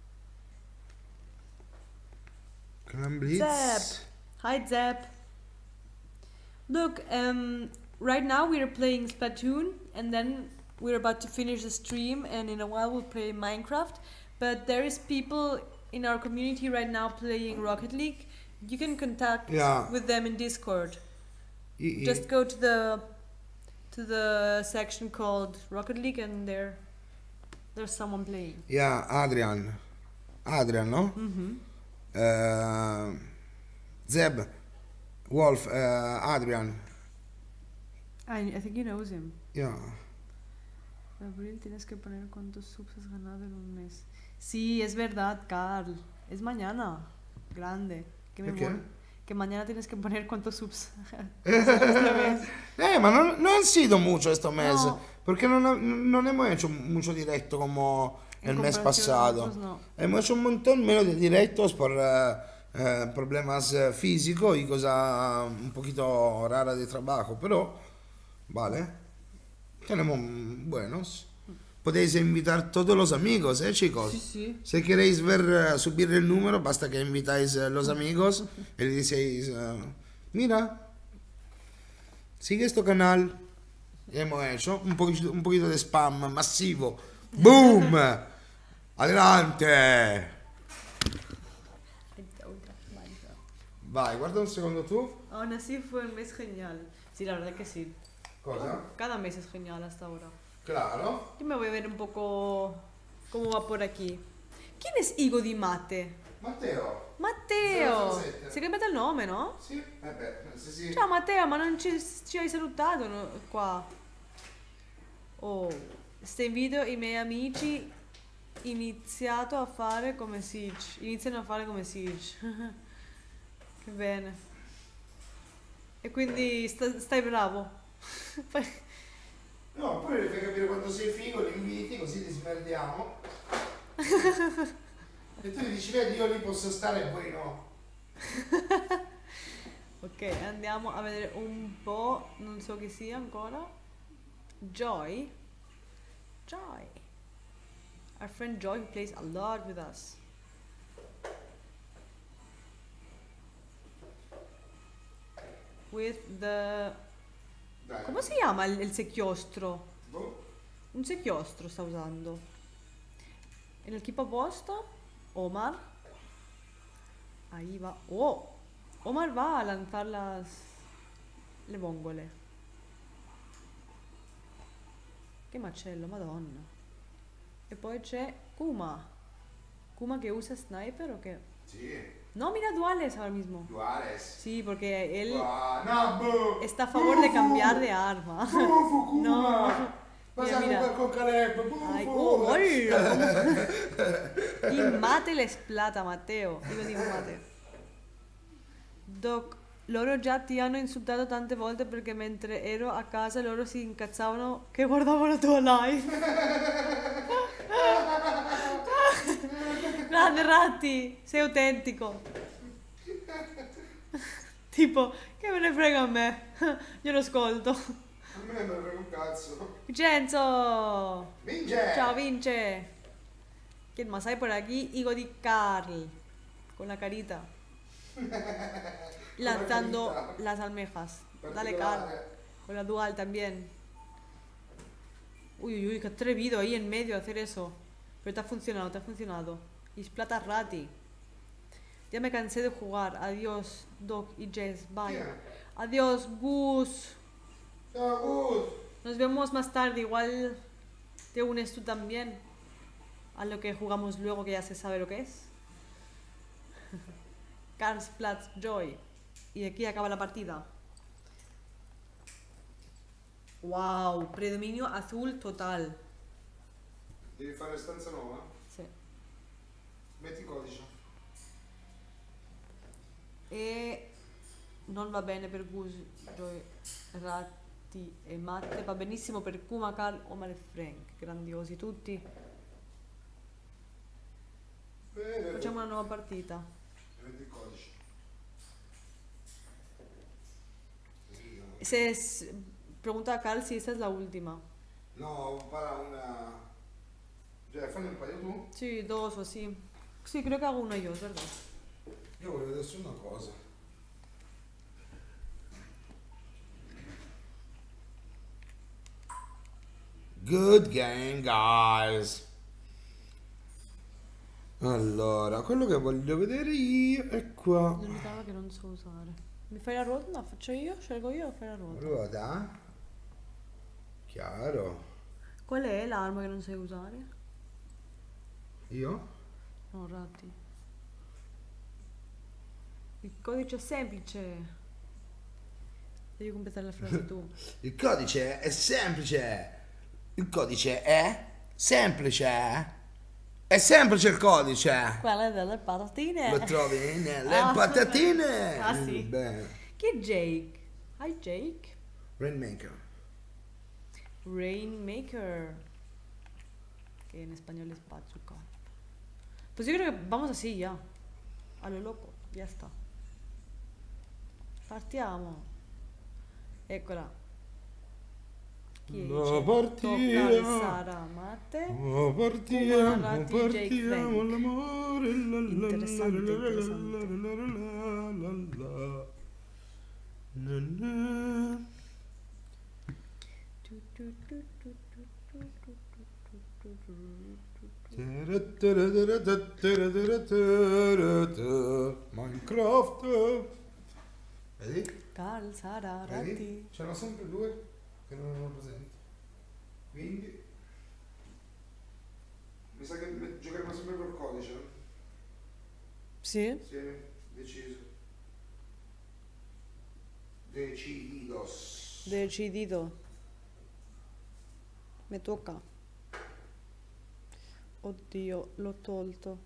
Clan Blitz. Zep! Hi Zep! Look, um, right now we're playing Splatoon and then we're about to finish the stream and in a while we'll play Minecraft. But there is people in our community right now playing Rocket League. You can contact Yeah. with them in Discord. I- i- Just go to the to the section called Rocket League and there there's someone playing. Yeah, Adrian. Adrian, no? Mm-hmm. Eh, Zeb. Wolf. eh, Adrian. I, I think he knows him. Yeah. Abril, tienes que poner cuántos subs has ganado en un mes. Sí, es verdad, Carl. Es mañana. Grande. Que me ¿El qué? muero. Que mañana tienes que poner cuántos subs. Otra vez. Eh, ma non, no han sido mucho estos meses. No. Porque no, no hemos hecho mucho directo como En el mes comparación a pasado. nosotros, no. Hemos hecho un montón menos de directos por eh, eh, problemas eh, físicos y cosas un poquito raras de trabajo. Pero, vale. Tenemos buenos. Podéis invitar todos los amigos, ¿eh, chicos? Sí, sí. Si queréis ver eh, subir el número, basta que invitáis a los amigos y le decís, eh, mira, sigue este canal. Y hemos hecho un poquito, un poquito de spam masivo. ¡Boom! ¡Adelante! Vai, guarda un secondo tu. Aún así fue un mes genial. Sí, la verdad que sí. Cosa? Cada mes es genial hasta ahora. Claro. Yo me voy a ver un poco cómo va por aquí. ¿Quién es Igo di Mate? Matteo. Matteo! zero zero sette. Si è cambiato il nome, no? Sì, eh beh, sì, sì. Ciao Matteo, ma non ci, ci hai salutato no? Qua. Oh, sto in video i miei amici iniziato a fare come Siege. Iniziano a fare come Siege. Che bene. E quindi sta- stai bravo. Poi- No, poi le fai capire quando sei figo, li inviti così li smerdiamo. E tu gli dici, vedi, io lì posso stare e poi no. Ok, andiamo a vedere un po', non so chi sia ancora. Joy. Joy. Our friend Joy who plays a lot with us. With the... Dai. Come si chiama il, il secchiostro? Boh. Un secchiostro sta usando. En el equipo opposto, Omar. Ahí va. Oh, Omar va a lanzar las le vongole. Che macello, madonna. E poi c'è Kuma. Kuma che usa sniper o che... Sì, No, mira duales ahora mismo. Duales. Sí, porque él Ah, no, boh. está a favor de cambiar de arma. Bufo, Kuma. No. Pasa Mira, mira. con Caleb, bufo. Ay, oh, hola, ¿cómo? Y mate les plata, Matteo. Io dico mate. Doc, loro già ti hanno insultato tante volte perché mentre ero a casa loro si incazzavano che guardavo la tua live. Grande Ratti, sei autentico. Tipo, che me ne frega a me? Io lo ascolto. A me non frega un cazzo. Vincenzo! Vince! Ciao Vince. ¿Quién más hay por aquí? Higo di Carl. Con la carita. Lanzando carita. las almejas. Dale Carl. Con la dual también. Uy, uy, uy, qué atrevido ahí en medio a hacer eso. Pero te ha funcionado, te ha funcionado. Isplata Rati. Ya me cansé de jugar. Adiós, Doc y Jess. Bye. Yeah. Adiós, Gus. Ciao Gus. Nos vemos más tarde, igual te unes tú también a lo que jugamos luego, que ya se sabe lo que es. Karlsplatz Joy. Y aquí acaba la partida. Wow, predominio azul total. Devi fare stanza nuova? Sì. Metti il codice. E non va bene per Gus, Joy, Ratti e Matte, va benissimo per Kuma, Karl, Omar e Frank, grandiosi tutti. Bene. Facciamo una nuova partita. Metti il codice. Se es- pregunta a Carl si esta es la última. No, para una... Cioè, fammi un paio tu. Sí, dos o así. Sí, creo que hago uno yo, es verdad. Io voglio adesso una cosa. Good game, guys. Allora, quello che voglio vedere io è qua. L'unica che non so usare. Mi fai la ronda? Faccio io? Scelgo io o fai la ronda? Ruota? Chiaro. Qual è l'arma che non sai usare? Io? No, Ratti. Il codice è semplice. Devi completare la frase tu. Il codice è semplice. Il codice è semplice. È semplice il codice. Quella delle patatine. Lo trovi nelle Ah. patatine. Ah, sì. Bene. Chi è Jake? Hi Jake. Rainmaker. Rainmaker. Que en español es bazooka. Pues yo creo que vamos así ya. A lo loco. Ya está. Partiamo. Eccola. Chi è? No, C'è partiamo. Tocca Sara Matte. Oh, partiamo, Kuma, Ratti, Jake, partiamo Frank. l'amore. la, la, Interessante, la, la, interessante. la, la, la, la, la. Na, na. Tu, tu, tu, tu, tu, tu, tu, tu, tu, tu, tu. Minecraft. Vedi? Carl, Sara, Vedi? Ratti. C'erano sempre due che non erano presenti. Quindi mi sa che me- giocheremo sempre col codice. Sì? Sì, deciso. Decididos. Decidido. Mi tocca. Oddio, l'ho tolto.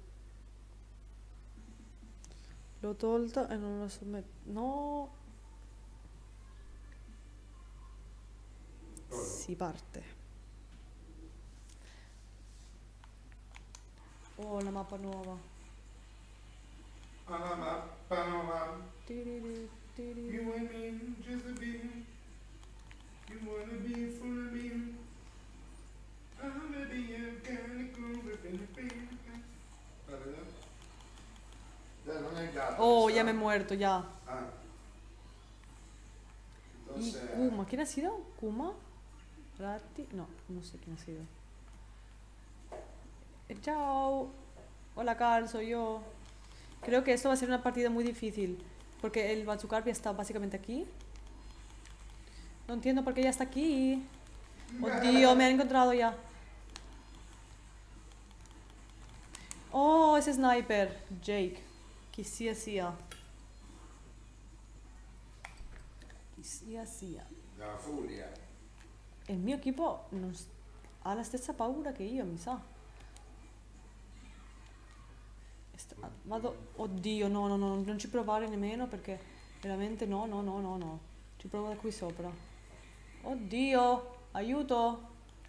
L'ho tolto e non lo so mettere. No! Si parte. Oh, la mappa nuova. Alla mappa nuova. Tiriri, tiriri. You and me, just a bit. You wanna be full of me. I'm gonna be a kind of cool Dai, non è il gatto. Oh, mi ya sa. me he muerto, ya. Ah. Y Entonces, Kuma, ¿quién ha sido? ¿Kuma? ¿Ratti? No, no sé quién ha sido. Eh, Chao. Hola Carl, soy yo. Creo que esto va a ser una partida muy difícil. Porque el Batsukarpi está básicamente aquí. No entiendo por qué ya está aquí. Oddio, me han encontrado ya. Oh, ese sniper. Jake. Chi sia sia. Chi sia sia. la furia. Il mio equipo non s- ha la stessa paura che io, mi sa. Sta- Vado... Oddio, no, no, no, non ci provare nemmeno perché veramente no, no, no, no, no. Ci provo da qui sopra. Oddio, aiuto.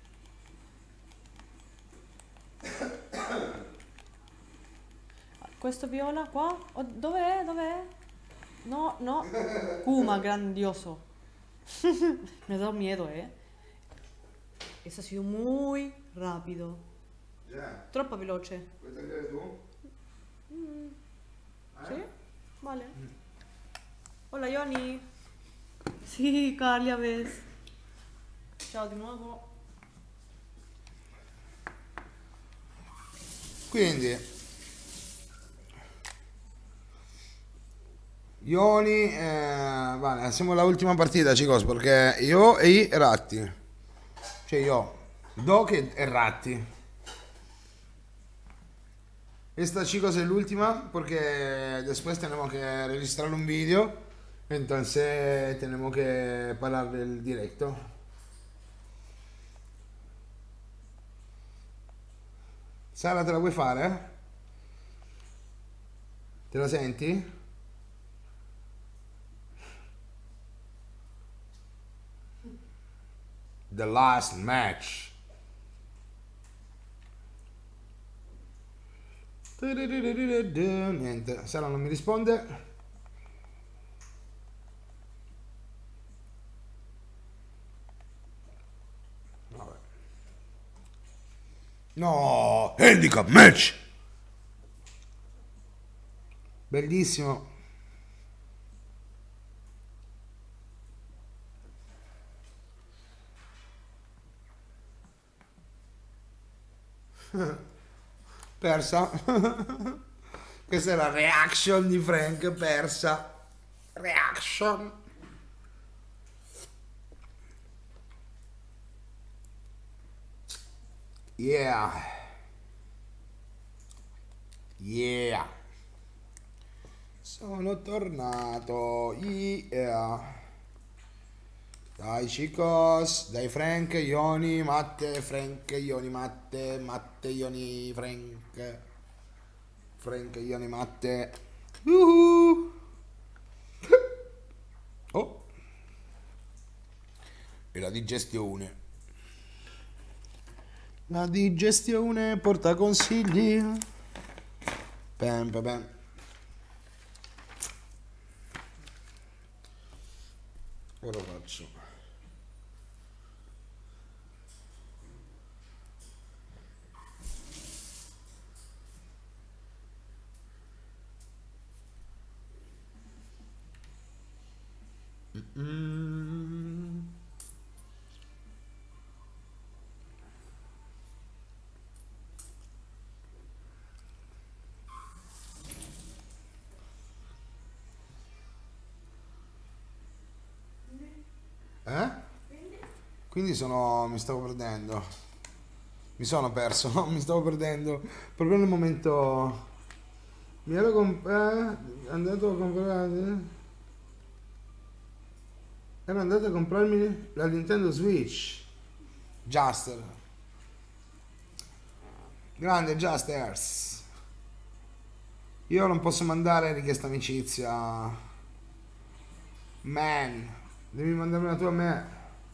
Questo viola qua? Oh, dov'è? Dov'è? No, no. Kuma, grandioso. Me ha dado miedo, eh. Eso ha sido muy rápido. Già, Troppo veloce. vuoi tagliare tu? Mm, Eh? ¿Sí? Vale. Hola, Johnny. Sí, Carlia, ves. Ciao di nuovo. Quindi Ioni, eh, vale, siamo alla ultima partita, chicos, perché io e i ratti. Cioè io, Doc e ratti. Esta, chicos, es la última porque después tenemos que registrar un vídeo, entonces tenemos que parar el directo. Sara, te la vuoi fare? Te la senti? The last match. Niente, Sara non mi risponde. Vabbè. No, handicap match. Bellissimo. Persa. Questa è la reaction di Frank, persa. Reaction. Yeah. Yeah. Sono tornato. Yeah. Dai chicos, dai Frank, Ioni, Matte, Frank, Ioni, Matte, Matte, Ioni, Frank, Frank, Ioni, Matte. Uh-huh. Oh. E la digestione. La digestione porta consigli. Pam, pam, pam. Ora faccio. Mm. Eh? Quindi sono... mi stavo perdendo. Mi sono perso, no? Mi stavo perdendo. Proprio nel momento... Mi ero comp- eh, andato a comprare... Ero andato a comprarmi la Nintendo Switch. Juster. Grande Justers. Io non posso mandare richiesta amicizia. Man. Devi mandarmi la tua a me.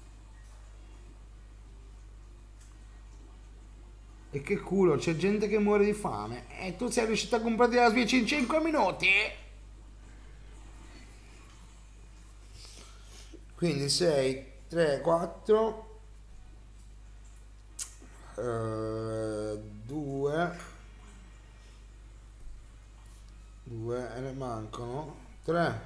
E che culo, c'è gente che muore di fame. E tu sei riuscito a comprarti la Switch in cinque minuti? Quindi sei, tre, quattro, due, due e ne mancano tre.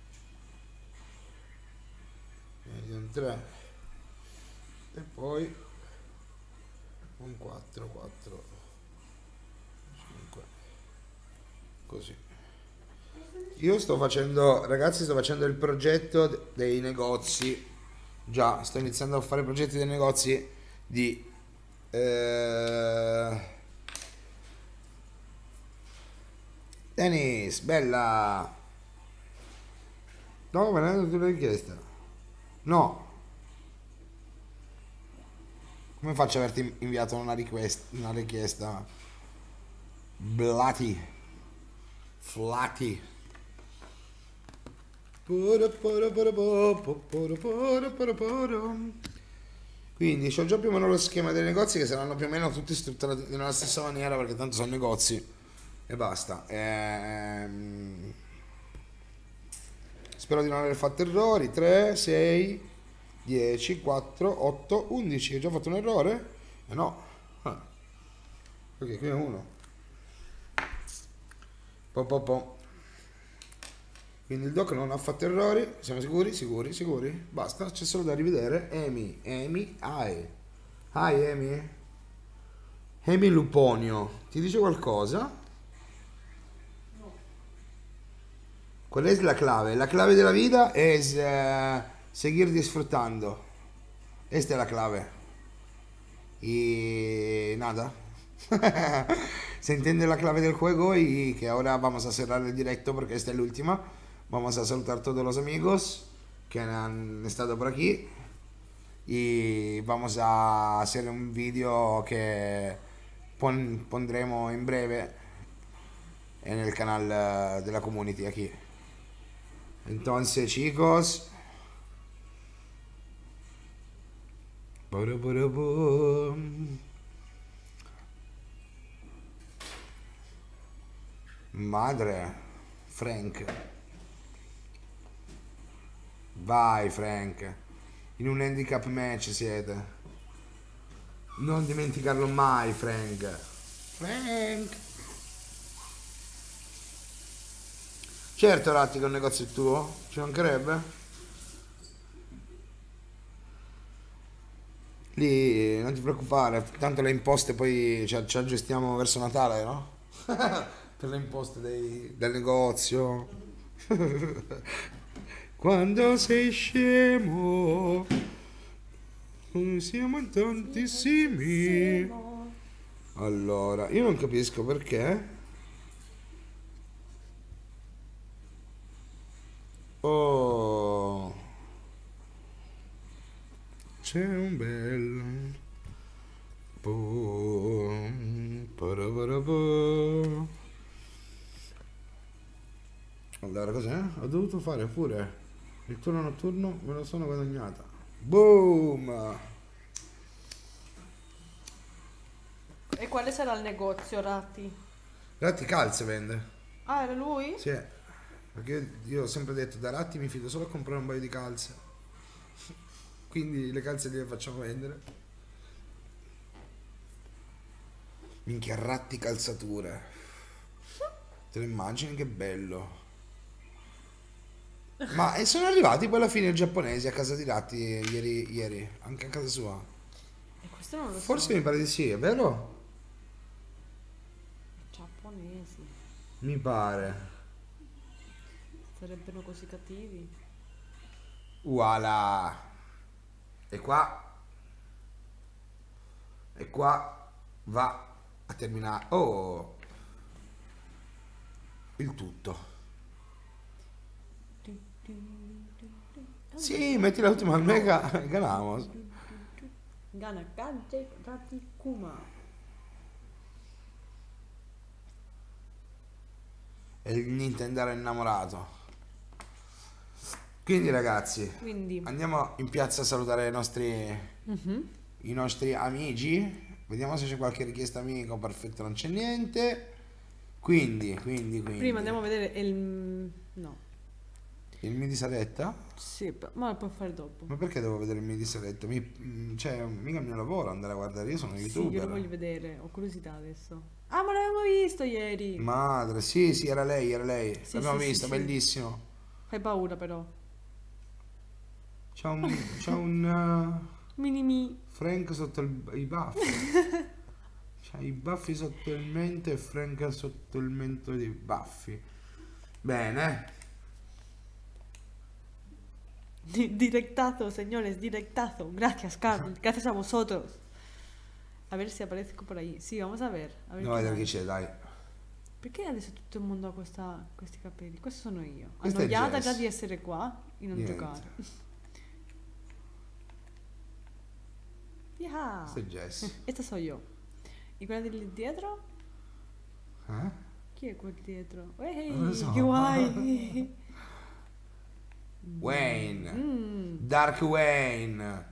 tre e poi un quattro, quattro, cinque, così. Io sto facendo, ragazzi, sto facendo il progetto dei negozi. Già, sto iniziando a fare progetti dei negozi di eh... tennis, bella. No, me l'hanno dato richiesta. No. Come faccio ad averti inviato una richiesta? Una richiesta? Blati. Flati. Quindi ho già più o meno lo schema dei negozi, che saranno più o meno tutti strutturati nella stessa maniera, perché tanto sono negozi e basta. Ehm... Spero di non aver fatto errori. Tre, sei, dieci, quattro, otto, undici. Ho già fatto un errore? Eh no. Ah. Ok, qui è uno. Po, po, po. Quindi il doc non ha fatto errori. Siamo sicuri? Sicuri? Sicuri? Basta, c'è solo da rivedere. Amy, Amy, hi. Hi Amy. Amy Luponio. Ti dice qualcosa? ¿Cuál es la clave? La clave de la vida es eh, seguir disfrutando. Esta es la clave. Y nada. Se entiende la clave del juego y que ahora vamos a cerrar el directo porque esta es la última. Vamos a saludar a todos los amigos que han estado por aquí. Y vamos a hacer un vídeo que pon- pondremos en breve en el canal eh, de la community aquí. Entonces, chicos, Buru, buru, bum. Madre, Frank. Vai, Frank. In un handicap match siete. Non dimenticarlo mai, Frank. Frank. Certo, Ratti, che un negozio è tuo. Ci mancherebbe. Lì non ti preoccupare, tanto le imposte poi ci, ci aggiustiamo verso Natale, no? Per le imposte dei- del negozio. Quando sei scemo, siamo in tantissimi. Allora, io non capisco perché. Oh, c'è un bel boom, parabarabu. Allora, cos'è? Ho dovuto fare pure il turno notturno, me lo sono guadagnata. Boom! E quale sarà il negozio, Ratti? Ratti calze vende. Ah, era lui? Sì, perché io ho sempre detto da Ratti mi fido solo a comprare un paio di calze. Quindi le calze le facciamo vendere. Minchia, Ratti calzature. Te lo immagini che bello. Ma e sono arrivati poi alla fine i giapponesi a casa di Ratti ieri, ieri, anche a casa sua. E questo non lo so. Forse mi pare di sì, è vero? Giapponesi. Mi pare. Sarebbero così cattivi. Voilà. E qua. E qua va a terminare. Oh. Il tutto. Sì, metti l'ultima al mega. Ganamos. Gana Kage Ratti Kuma. E il Nintendaro innamorato. Quindi ragazzi, Quindi. andiamo in piazza a salutare i nostri, Mhm. i nostri amici. Vediamo se c'è qualche richiesta amico. Perfetto, non c'è niente. Quindi, quindi, quindi. Prima andiamo a vedere il... No. Il midi saletta? Sì, ma lo puoi fare dopo. Ma perché devo vedere il midi saletta? Mi, mm, cioè, mica il mio lavoro andare a guardare, io sono un Sì, youtuber. io lo voglio vedere, ho curiosità adesso. Ah, ma l'avevamo visto ieri. Madre, sì, sì, era lei, era lei. Sì, L'abbiamo sì, visto, sì, sì. bellissimo. Fai paura però. C'è un, c'è un uh, Minimi. Frank sotto il- i baffi. C'ha i baffi sotto il mento e Frank sotto il mento dei baffi. Bene. Di- Directazo, señores, directazo. Gracias, Carlos. Gracias a vosotros. A ver si aparezco por ahí. Sí, vamos a ver. A ver Andiamo a qué vedere chi hay. c'è, dai. Perché adesso tutto il mondo ha questa- questi capelli? Questo sono io. Questa è Annoiata Jess. già di essere qua e non Niente. giocare. Yeah. Questo è Jess. Questa so io. E quella di lì dietro? Eh? Chi è quel dietro? Ehi, Non lo so. che guai! Wayne. Mm. Dark Wayne.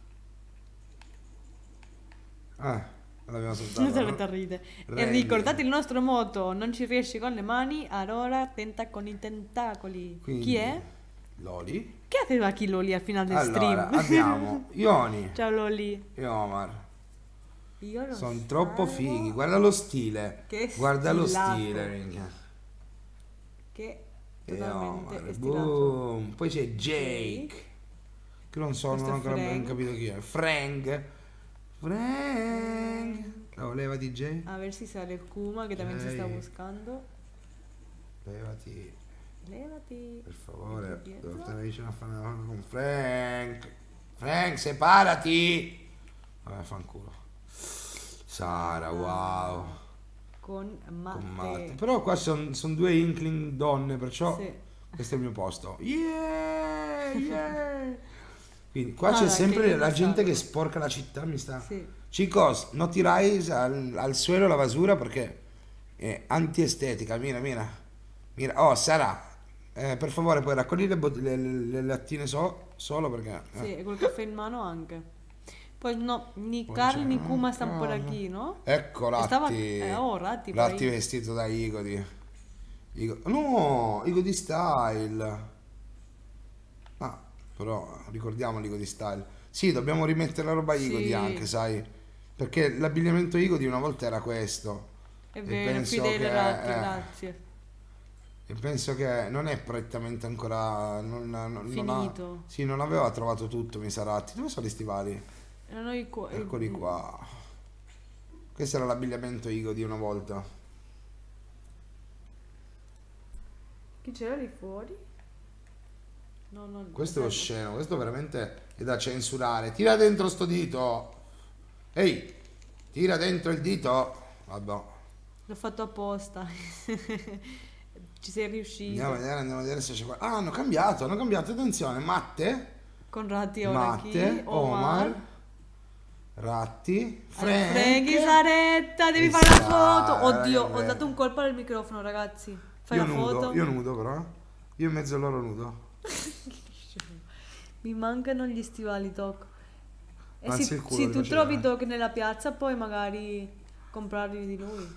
Ah, l'abbiamo salutato. Non si no? mette a ridere. E Randy. ricordate il nostro motto: non ci riesci con le mani, allora tenta con i tentacoli. Quindi, Chi è? Loli. Che aveva chi Loli al finale del Allora, stream? abbiamo Ioni Ciao Loli. e Omar. Io lo Sono troppo salvo. fighi. Guarda lo stile. Che Guarda lo stilato. stile, minchia. Che E totalmente Omar. è stilato. Boom. Poi c'è Jake. Che non so, Questo non ho è ancora ben Frank. capito chi è. Frank. Frank. Oh, levati Jay. A ver si sale Kuma che también si sta Jay. buscando. Levati. Levati. Per favore, Dietro. devo stare vicino a fare una cosa con Frank. Frank, separati! Vabbè, fanculo. Sara, wow. Con Matte. Con Matte. Però qua sono due Inkling donne, perciò Sì. questo è il mio posto. Yeah, yeah. Quindi qua Ah, c'è dai, sempre che la gente iniziato. che sporca la città, mi sta. Sì. Chicos, no tiráis al, al suelo la basura perché è antiestetica, mira, mira. Mira, oh, Sara, eh, per favore puoi raccogli le, bot- le- le- le lattine so- solo perché... eh. Sì, e col caffè in mano anche. Pues no, ni Poi Carl c'è ni Kuma están por un'altra. aquí, ¿no? Ecco Ratti. Stava- eh, oh, Ratti, poi. Ratti vestito da Igodi. Igo- No, Igodi Style. Ah, però ricordiamo l'Igodi Style. Sì, dobbiamo rimettere la roba Igodi Sì. anche, sai? Perché l'abbigliamento Igodi una volta era questo. È E vero, penso fidele che- Ratti, eh. grazie. E penso che non è prettamente ancora... Non, non- non ha- Finito. sì, non aveva trovato tutto, mi sa Ratti. Dove sono gli stivali? Erano i qua- Eccoli qua. Questo era l'abbigliamento Igo di una volta. Chi c'era lì fuori? No, no. Questo è aspetta. osceno, questo veramente è da censurare. Tira dentro sto dito. Ehi, tira dentro il dito. Vabbè. L'ho fatto apposta. Ci sei riuscito. Andiamo a vedere, andiamo a vedere se c'è qua. Ah, hanno cambiato, hanno cambiato. Attenzione, Matte, Con Ratti ora Matte, chi? Omar, Ratti, Frank. Freghi Saretta, devi e fare la Sara, foto. Oddio, che ho dato un colpo al microfono, ragazzi. Fai Io la nudo, foto. io nudo però. Io in mezzo a loro nudo. Mi mancano gli stivali, Toc. E Anzi, se, il culo se li tu faceva. trovi Toc nella piazza, puoi magari comprarli di lui.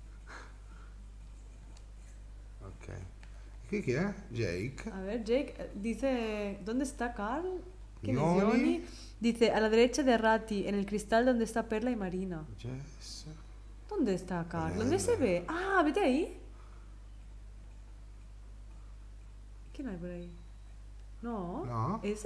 Ok. Qui chi è? Jake. A ver, Jake, eh, dice, ¿dónde está Carl? ¿Quién es Yoni. Yoni? Dice, a la derecha de Ratti, en el cristal donde está Perla y Marina. Jess. ¿Dónde está Carl? ¿Dónde Perla. se ve? Ah, vete ahí. ¿Quién hay por ahí? No. No. ¿Ese?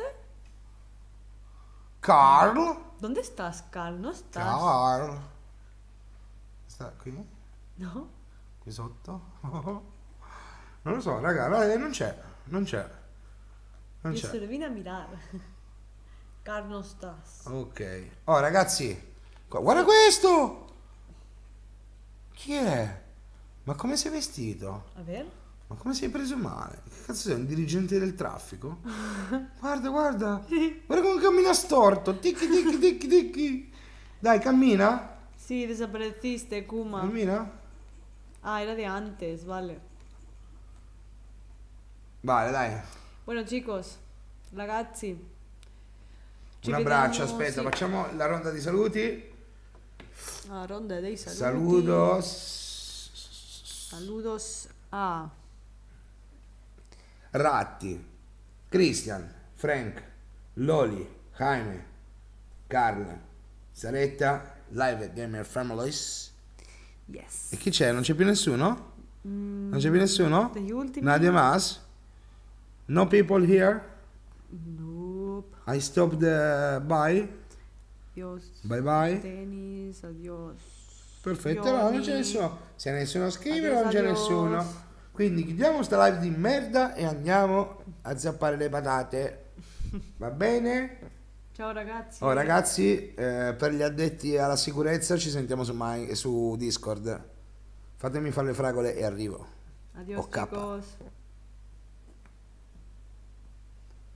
Carl. ¿Dónde estás, Carl? No estás. Carl. Sta qui? No. Qui sotto? Non lo so, raga, no, eh, non c'è. Non c'è. Non Io c'è. se lo vieni a mirare. Carl non estás. Ok. Oh, ragazzi. Gu- Guarda questo! Chi è? Ma come sei vestito? A ver. Ma come sei preso male? Che cazzo sei, un dirigente del traffico? Guarda, guarda. Guarda come cammina storto. Ticchi, ticchi, ticchi, ticchi. Dai, cammina. Sí, desapareciste, Kuma. Cammina. Ah, era de antes, vale. Vale, dai. Bueno, chicos, ragazzi. ci Un abbraccio, vediamo- aspetta, sì. facciamo la ronda di saluti. Ah, ronda dei saluti. Saludos. Saludos a Ratti, Christian, Frank, Loli, Jaime, Carla, Saretta, Live Gamer Families. Yes. E chi c'è? Non c'è più nessuno? Mm, Non c'è più nessuno? degli ultimi? Nadia Mas? No people here? Nope. I stop the bye. Adios. Bye bye. Tenis, adios. Perfetto, no, non c'è Ioni. nessuno. Se nessuno scrive Adios, non c'è adios. nessuno. Quindi chiudiamo sta live di merda e andiamo a zappare le patate. Va bene? Ciao ragazzi. Oh ragazzi, eh, per gli addetti alla sicurezza ci sentiamo su, mai, su Discord. Fatemi fare le fragole e arrivo. Adios O K. chicos.